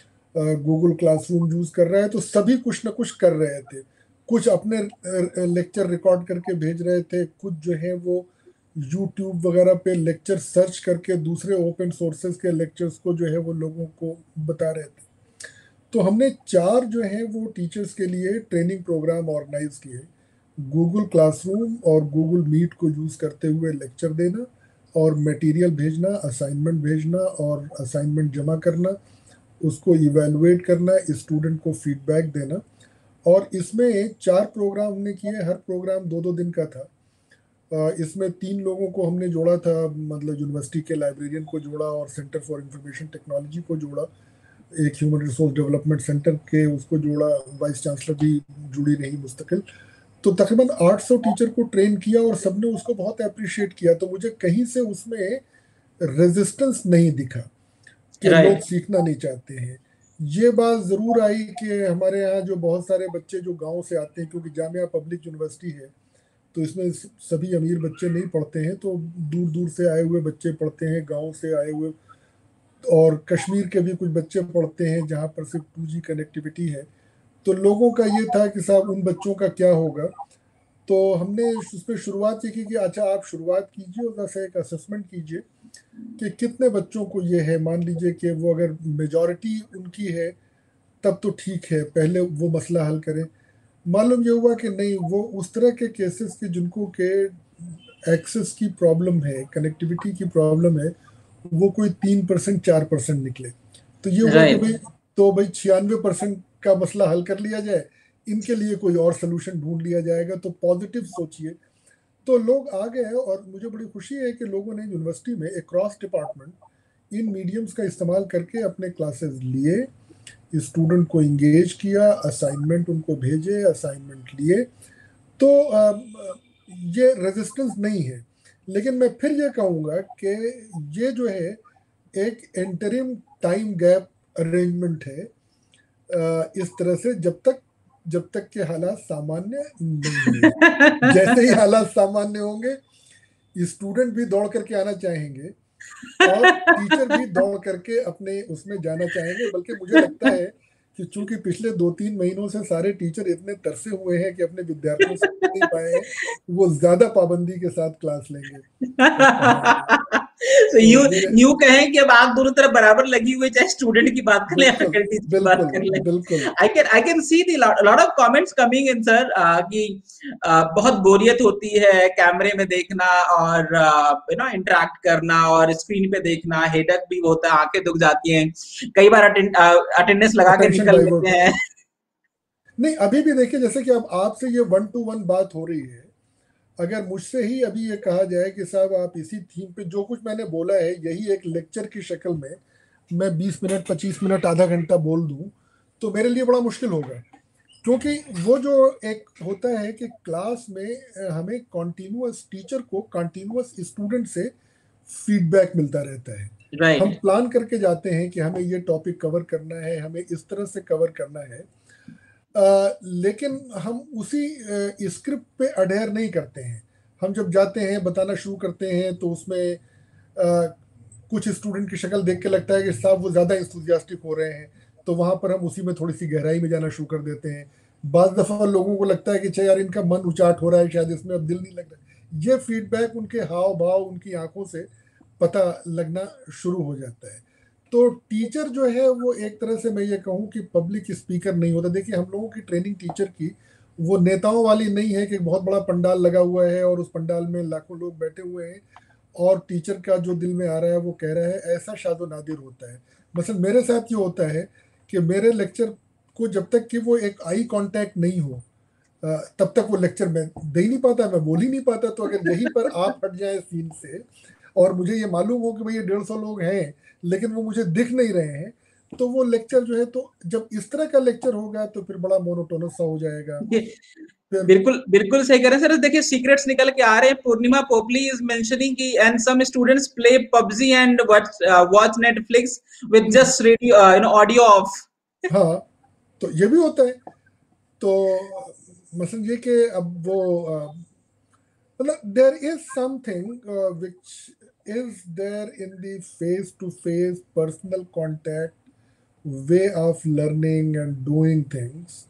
गूगल क्लासरूम यूज़ कर रहा है। तो सभी कुछ ना कुछ कर रहे थे। कुछ अपने लेक्चर रिकॉर्ड करके भेज रहे थे, कुछ जो है वो यूट्यूब वगैरह पे लेक्चर सर्च करके दूसरे ओपन सोर्सेज के लेक्चर्स को जो है वो लोगों को बता रहे थे। तो हमने चार जो है वो टीचर्स के लिए ट्रेनिंग प्रोग्राम ऑर्गेनाइज किए। गूगल क्लासरूम और गूगल मीट को यूज़ करते हुए लेक्चर देना, और मटेरियल भेजना, असाइनमेंट भेजना, और असाइनमेंट जमा करना, उसको इवेलुएट करना, स्टूडेंट को फीडबैक देना। और इसमें चार प्रोग्राम हमने किए, हर प्रोग्राम दो दो दिन का था। इसमें तीन लोगों को हमने जोड़ा था, मतलब यूनिवर्सिटी के लाइब्रेरियन को जोड़ा, और सेंटर फॉर इंफॉर्मेशन टेक्नोलॉजी को जोड़ा, एक ह्यूमन रिसोर्स डेवलपमेंट सेंटर के उसको जोड़ा, वाइस चांसलर भी जुड़ी रही मुस्तकिल। तो तकरीबन आठ सौ टीचर को ट्रेन किया, और सबने उसको बहुत अप्रिशिएट किया। तो मुझे कहीं से उसमें रेजिस्टेंस नहीं दिखा कि लोग राइट सीखना नहीं चाहते हैं। ये बात ज़रूर आई कि हमारे यहाँ जो बहुत सारे बच्चे जो गांव से आते हैं, क्योंकि जामिया पब्लिक यूनिवर्सिटी है, तो इसमें सभी अमीर बच्चे नहीं पढ़ते हैं, तो दूर दूर से आए हुए बच्चे पढ़ते हैं, गांव से आए हुए, और कश्मीर के भी कुछ बच्चे पढ़ते हैं जहाँ पर सिर्फ टू जी कनेक्टिविटी है। तो लोगों का ये था कि साहब उन बच्चों का क्या होगा। तो हमने उस पर शुरुआत ये की कि अच्छा आप शुरुआत कीजिए और वैसे एक असेसमेंट कीजिए कि कितने बच्चों को ये है। मान लीजिए कि वो अगर मेजॉरिटी उनकी है तब तो ठीक है, पहले वो मसला हल करें। मालूम ये हुआ कि नहीं, वो उस तरह के केसेस के जिनको के एक्सेस की प्रॉब्लम है, कनेक्टिविटी की प्रॉब्लम है, वो कोई तीन परसेंट चार परसेंट निकले। तो ये हुआ कि राइट भाई, तो भाई छियानवे परसेंट का मसला हल कर लिया जाए, इनके लिए कोई और सोल्यूशन ढूंढ लिया जाएगा। तो पॉजिटिव सोचिए। तो लोग आ गए, और मुझे बड़ी खुशी है कि लोगों ने यूनिवर्सिटी में अक्रॉस डिपार्टमेंट इन मीडियम्स का इस्तेमाल करके अपने क्लासेस लिए, स्टूडेंट को इंगेज किया, असाइनमेंट उनको भेजे, असाइनमेंट लिए। तो अ, ये रेजिस्टेंस नहीं है। लेकिन मैं फिर ये कहूँगा कि ये जो है एक इंटरिम टाइम गैप अरेंजमेंट है, अ, इस तरह से जब तक जब तक के हालात सामान्य नहीं हुए। जैसे ही हालात सामान्य होंगे, स्टूडेंट भी दौड़ करके आना चाहेंगे, और टीचर भी दौड़ करके अपने उसमें जाना चाहेंगे। बल्कि मुझे लगता है कि चूंकि पिछले दो तीन महीनों से सारे टीचर इतने तरसे हुए हैं कि अपने विद्यार्थियों से मिल नहीं पाए हैं, वो ज्यादा पाबंदी के साथ क्लास लेंगे। हाँ, तो तो यू मुझे यू कहें कि अब आग दोनों तरफ बराबर लगी हुई है, चाहे स्टूडेंट की बात कर ले या बिल्कुल फैकल्टीज की बात बिल्कुल कर ले। बिल्कुल I can I can see the lot of comments coming in sir कि uh, बहुत बोरियत होती है कैमरे में देखना और यू नो इंटरेक्ट करना, और स्क्रीन पे देखना हेडक भी होता है, आंखें दुख जाती हैं, कई बार अटेंडेंस लगा के अटेंशन निकल डाइवर्ट लेते होता हैं। है। नहीं, अभी भी देखिए, जैसे कि अब आपसे ये वन टू वन बात हो रही है, अगर मुझसे ही अभी ये कहा जाए कि साहब आप इसी थीम पे जो कुछ मैंने बोला है यही एक लेक्चर की शक्ल में मैं बीस मिनट पच्चीस मिनट आधा घंटा बोल दूं, तो मेरे लिए बड़ा मुश्किल होगा। क्योंकि वो जो एक होता है कि क्लास में अ, हमें कॉन्टिन्यूअस, टीचर को कॉन्टिन्यूअस स्टूडेंट से फीडबैक मिलता रहता है। हम राइट प्लान करके जाते हैं कि हमें ये टॉपिक कवर करना है, हमें इस तरह से कवर करना है, अ, लेकिन हम उसी स्क्रिप्ट पे अडेयर नहीं करते हैं। हम जब जाते हैं बताना शुरू करते हैं, तो उसमें अ, कुछ स्टूडेंट की शक्ल देख के लगता है कि साहब वो ज़्यादा इंथुजियास्टिक हो रहे हैं, तो वहाँ पर हम उसी में थोड़ी सी गहराई में जाना शुरू कर देते हैं। बाज़ दफ़ा लोगों को लगता है कि अच्छा यार इनका मन उचाट हो रहा है, शायद इसमें अब दिल नहीं लग रहा है। ये फीडबैक उनके हाव भाव, उनकी आंखों से पता लगना शुरू हो जाता है। तो टीचर जो है वो एक तरह से मैं ये कहूँ कि पब्लिक स्पीकर नहीं होता। देखिए, हम लोगों की ट्रेनिंग टीचर की वो नेताओं वाली नहीं है कि बहुत बड़ा पंडाल लगा हुआ है और उस पंडाल में लाखों लोग बैठे हुए हैं और टीचर का जो दिल में आ रहा है वो कह रहा है। ऐसा शादो नादिर होता है। मसलन मेरे साथ ये होता है कि मेरे लेक्चर को जब तक कि वो एक आई कांटेक्ट नहीं हो, तब तक वो लेक्चर मैं दे ही नहीं पाता, मैं बोल ही नहीं पाता। तो अगर यहीं पर आप हट जाए सीन से और मुझे ये मालूम हो कि भाई ये डेढ़ सौ लोग हैं लेकिन वो मुझे दिख नहीं रहे हैं, तो वो लेक्चर जो है, तो जब इस तरह का लेक्चर होगा तो फिर बड़ा मोनोटोनस सा हो जाएगा। फिर बिल्कुल बिल्कुल सही कह रहे हैं सर। देखिए सीक्रेट्स निकल के आ रहे हैं। पूर्णिमा पोपली इज मेंशनिंग कि and some students play PUBG and watch watch Netflix with just radio you know audio off. हाँ, तो ये भी होता है। तो मसलन ये कि अब वो मतलब there is something which is there in the face to face personal contact way of learning and doing things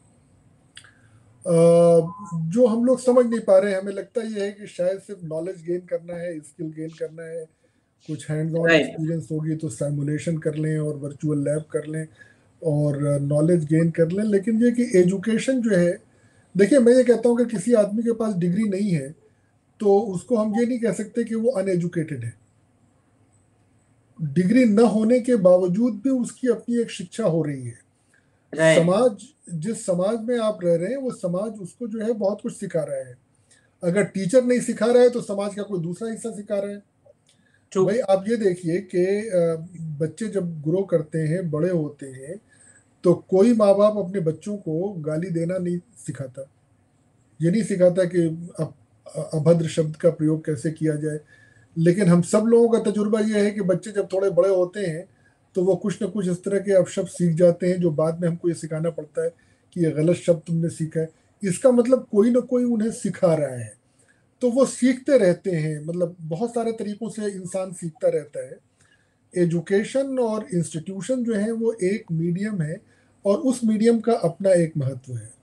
जो हम लोग समझ नहीं पा रहे हैं। हमें लगता ये है कि शायद सिर्फ नॉलेज गेन करना है, स्किल गेन करना है, कुछ हैंड्स ऑन एक्सपीरियंस होगी तो सिमुलेशन कर लें और वर्चुअल लैब कर लें और नॉलेज गेन कर लें। लेकिन ये कि एजुकेशन जो है, देखिए मैं ये कहता हूँ कि किसी आदमी के पास डिग्री नहीं है तो उसको हम ये नहीं कह सकते कि वो अनएजुकेटेड है। डिग्री न होने के बावजूद भी उसकी अपनी एक शिक्षा हो रही है। Right. समाज, जिस समाज में आप रह रहे हैं वो समाज उसको जो है बहुत कुछ सिखा रहा है। अगर टीचर नहीं सिखा रहा है तो समाज का कोई दूसरा हिस्सा सिखा रहा है। True. भाई आप ये देखिए कि बच्चे जब ग्रो करते हैं, बड़े होते हैं, तो कोई माँ बाप अपने बच्चों को गाली देना नहीं सिखाता, ये नहीं सिखाता कि अभद्र शब्द का प्रयोग कैसे किया जाए। लेकिन हम सब लोगों का तजुर्बा ये है कि बच्चे जब थोड़े बड़े होते हैं तो वो कुछ ना कुछ इस तरह के अपशब्द सीख जाते हैं जो बाद में हमको ये सिखाना पड़ता है कि ये गलत शब्द तुमने सीखा है। इसका मतलब कोई ना कोई उन्हें सिखा रहा है, तो वो सीखते रहते हैं। मतलब बहुत सारे तरीकों से इंसान सीखता रहता है। एजुकेशन और इंस्टीट्यूशन जो है वो एक मीडियम है और उस मीडियम का अपना एक महत्व है।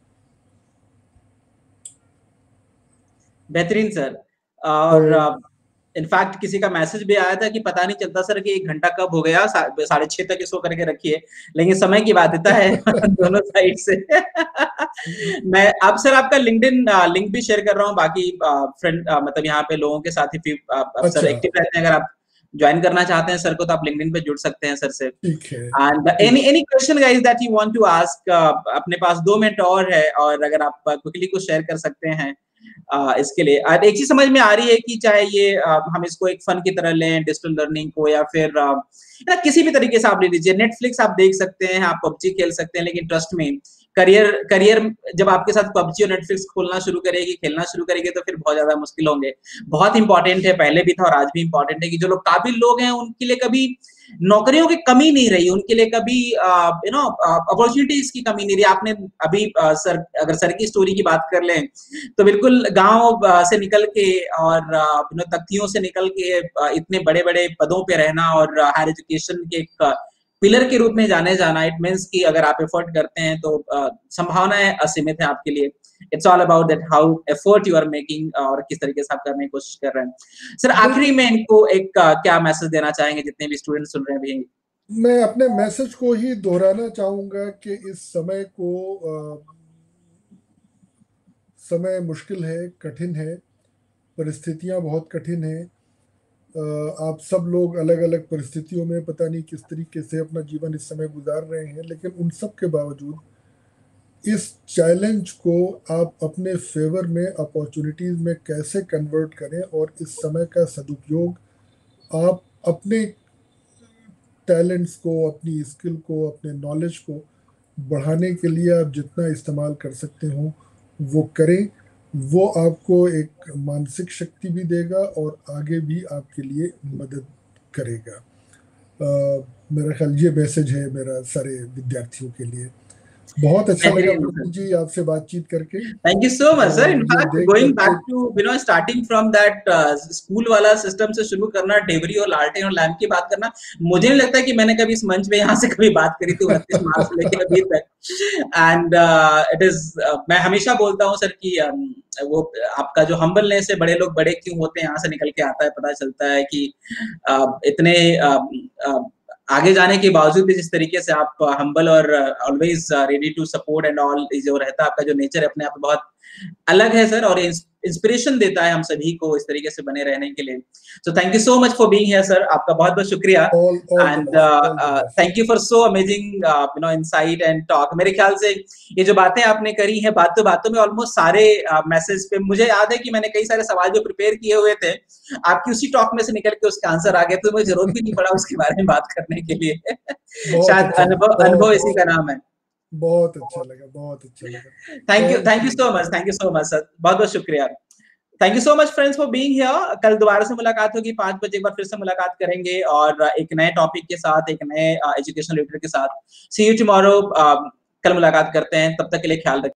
बेहतरीन सर। और इनफैक्ट किसी का मैसेज भी आया था कि पता नहीं चलता सर कि एक घंटा कब हो गया, साढ़े छह तक इसको करके रखिए, लेकिन समय की बाध्यता है दोनों साइड से। मैं अब सर आपका लिंक्डइन लिंक भी शेयर कर रहा हूँ बाकी फ्रेंड मतलब यहाँ पे लोगों के साथ ही अब सर एक्टिव रहते हैं। अगर आप ज्वाइन करना चाहते हैं सर को तो आप लिंक्डइन पे जुड़ सकते हैं सर से। And any any question guys that you want to ask, अपने पास दो मिनट और है और अगर आप क्विकली कुछ शेयर कर सकते हैं Uh, इसके लिए uh, एक चीज समझ में आ रही है कि चाहे ये uh, हम इसको एक फन की तरह लें डिजिटल लर्निंग को, या फिर uh, ना किसी भी तरीके से आप ले लीजिए। नेटफ्लिक्स आप देख सकते हैं, आप पबजी खेल सकते हैं, लेकिन ट्रस्ट में करियर करियर जब आपके साथ पबजी और नेटफ्लिक्स खोलना शुरू करेगी, खेलना शुरू करेगी, तो फिर बहुत ज्यादा मुश्किल होंगे। बहुत इंपॉर्टेंट है, पहले भी था और आज भी इंपॉर्टेंट है कि जो लोग काबिल लोग हैं उनके लिए कभी नौकरियों की कमी नहीं रही, उनके लिए कभी यू नो अपॉर्चुनिटीज की कमी नहीं रही। आपने अभी uh, सर अगर सर की स्टोरी की बात कर लें तो बिल्कुल गांव से निकल के और uh, तख्तियों से निकल के uh, इतने बड़े बड़े पदों पे रहना और हायर एजुकेशन के एक पिलर के रूप में जाने जाना, इट मीन्स कि अगर आप एफर्ट करते हैं तो uh, संभावनाएं असीमित है आपके लिए। It's all about that how effort you are making और किस तरीके से आप करने की कोशिश कर रहे हैं। सर आखिरी में इनको एक uh, क्या मैसेज देना चाहेंगे जितने भी स्टूडेंट सुन रहे हैं भी? मैं अपने मैसेज को ही दोहराना चाहूंगा कि इस समय को आ, समय मुश्किल है, कठिन है, परिस्थितियां बहुत कठिन है। आप सब लोग अलग अलग परिस्थितियों में पता नहीं किस तरीके से अपना जीवन इस समय गुजार रहे हैं, लेकिन उन सब के बावजूद इस चैलेंज को आप अपने फेवर में, अपॉर्चुनिटीज में कैसे कन्वर्ट करें और इस समय का सदुपयोग आप अपने टैलेंट्स को, अपनी स्किल को, अपने नॉलेज को बढ़ाने के लिए आप जितना इस्तेमाल कर सकते हो वो करें। वो आपको एक मानसिक शक्ति भी देगा और आगे भी आपके लिए मदद करेगा। आ, मेरा ख्याल ये मैसेज है मेरा सारे विद्यार्थियों के लिए। बहुत अच्छा लगा प्रवीण जी आपसे बातचीत करके। Thank you so much sir. In fact going back to you know starting from that school वाला सिस्टम से शुरू करना, डेवरी और लालटेन और लैम्प की बात करना, मुझे नहीं लगता कि मैंने कभी इस मंच पे यहाँ से कभी बात करी थी उनतीस मार्च से लेकर अभी तक। एंड इट इज मैं हमेशा बोलता हूँ सर कि um, वो आपका जो हम्बलनेस है, बड़े लोग बड़े क्यों होते हैं, यहाँ से निकल के आता है, पता चलता है कि uh, इतने uh, uh, आगे जाने के बावजूद भी जिस तरीके से आप हम्बल और always ready to support and all जो रहता है, आपका जो नेचर है अपने आप में बहुत अलग है सर, और इंस्पिरेशन देता है हम सभी को इस तरीके से बने रहने के लिए। So thank you so much for being here sir, आपका बहुत बहुत शुक्रिया। And thank you for so amazing you know insight and talk. मेरे ख्याल से ये जो बातें आपने करी हैं, बातों बातों में ऑलमोस्ट सारे मैसेज uh, पे मुझे याद है कि मैंने कई सारे सवाल जो प्रिपेयर किए हुए थे, आपकी उसी टॉक में से निकल के उसका आंसर आ गया, तो मुझे जरूरत भी नहीं पड़ा उसके बारे में बात करने के लिए। शायद अनुभव अनुभव इसी का नाम है। बहुत अच्छा लगा, बहुत अच्छा लगा। Thank you, thank you so much, thank you so much sir, बहुत बहुत शुक्रिया। Thank you so much friends for being here. कल दोबारा से मुलाकात होगी पांच बजे, एक बार फिर से मुलाकात करेंगे और एक नए टॉपिक के साथ, एक नए एजुकेशनल लीडर के साथ। See you tomorrow. कल मुलाकात करते हैं, तब तक के लिए ख्याल रखिए।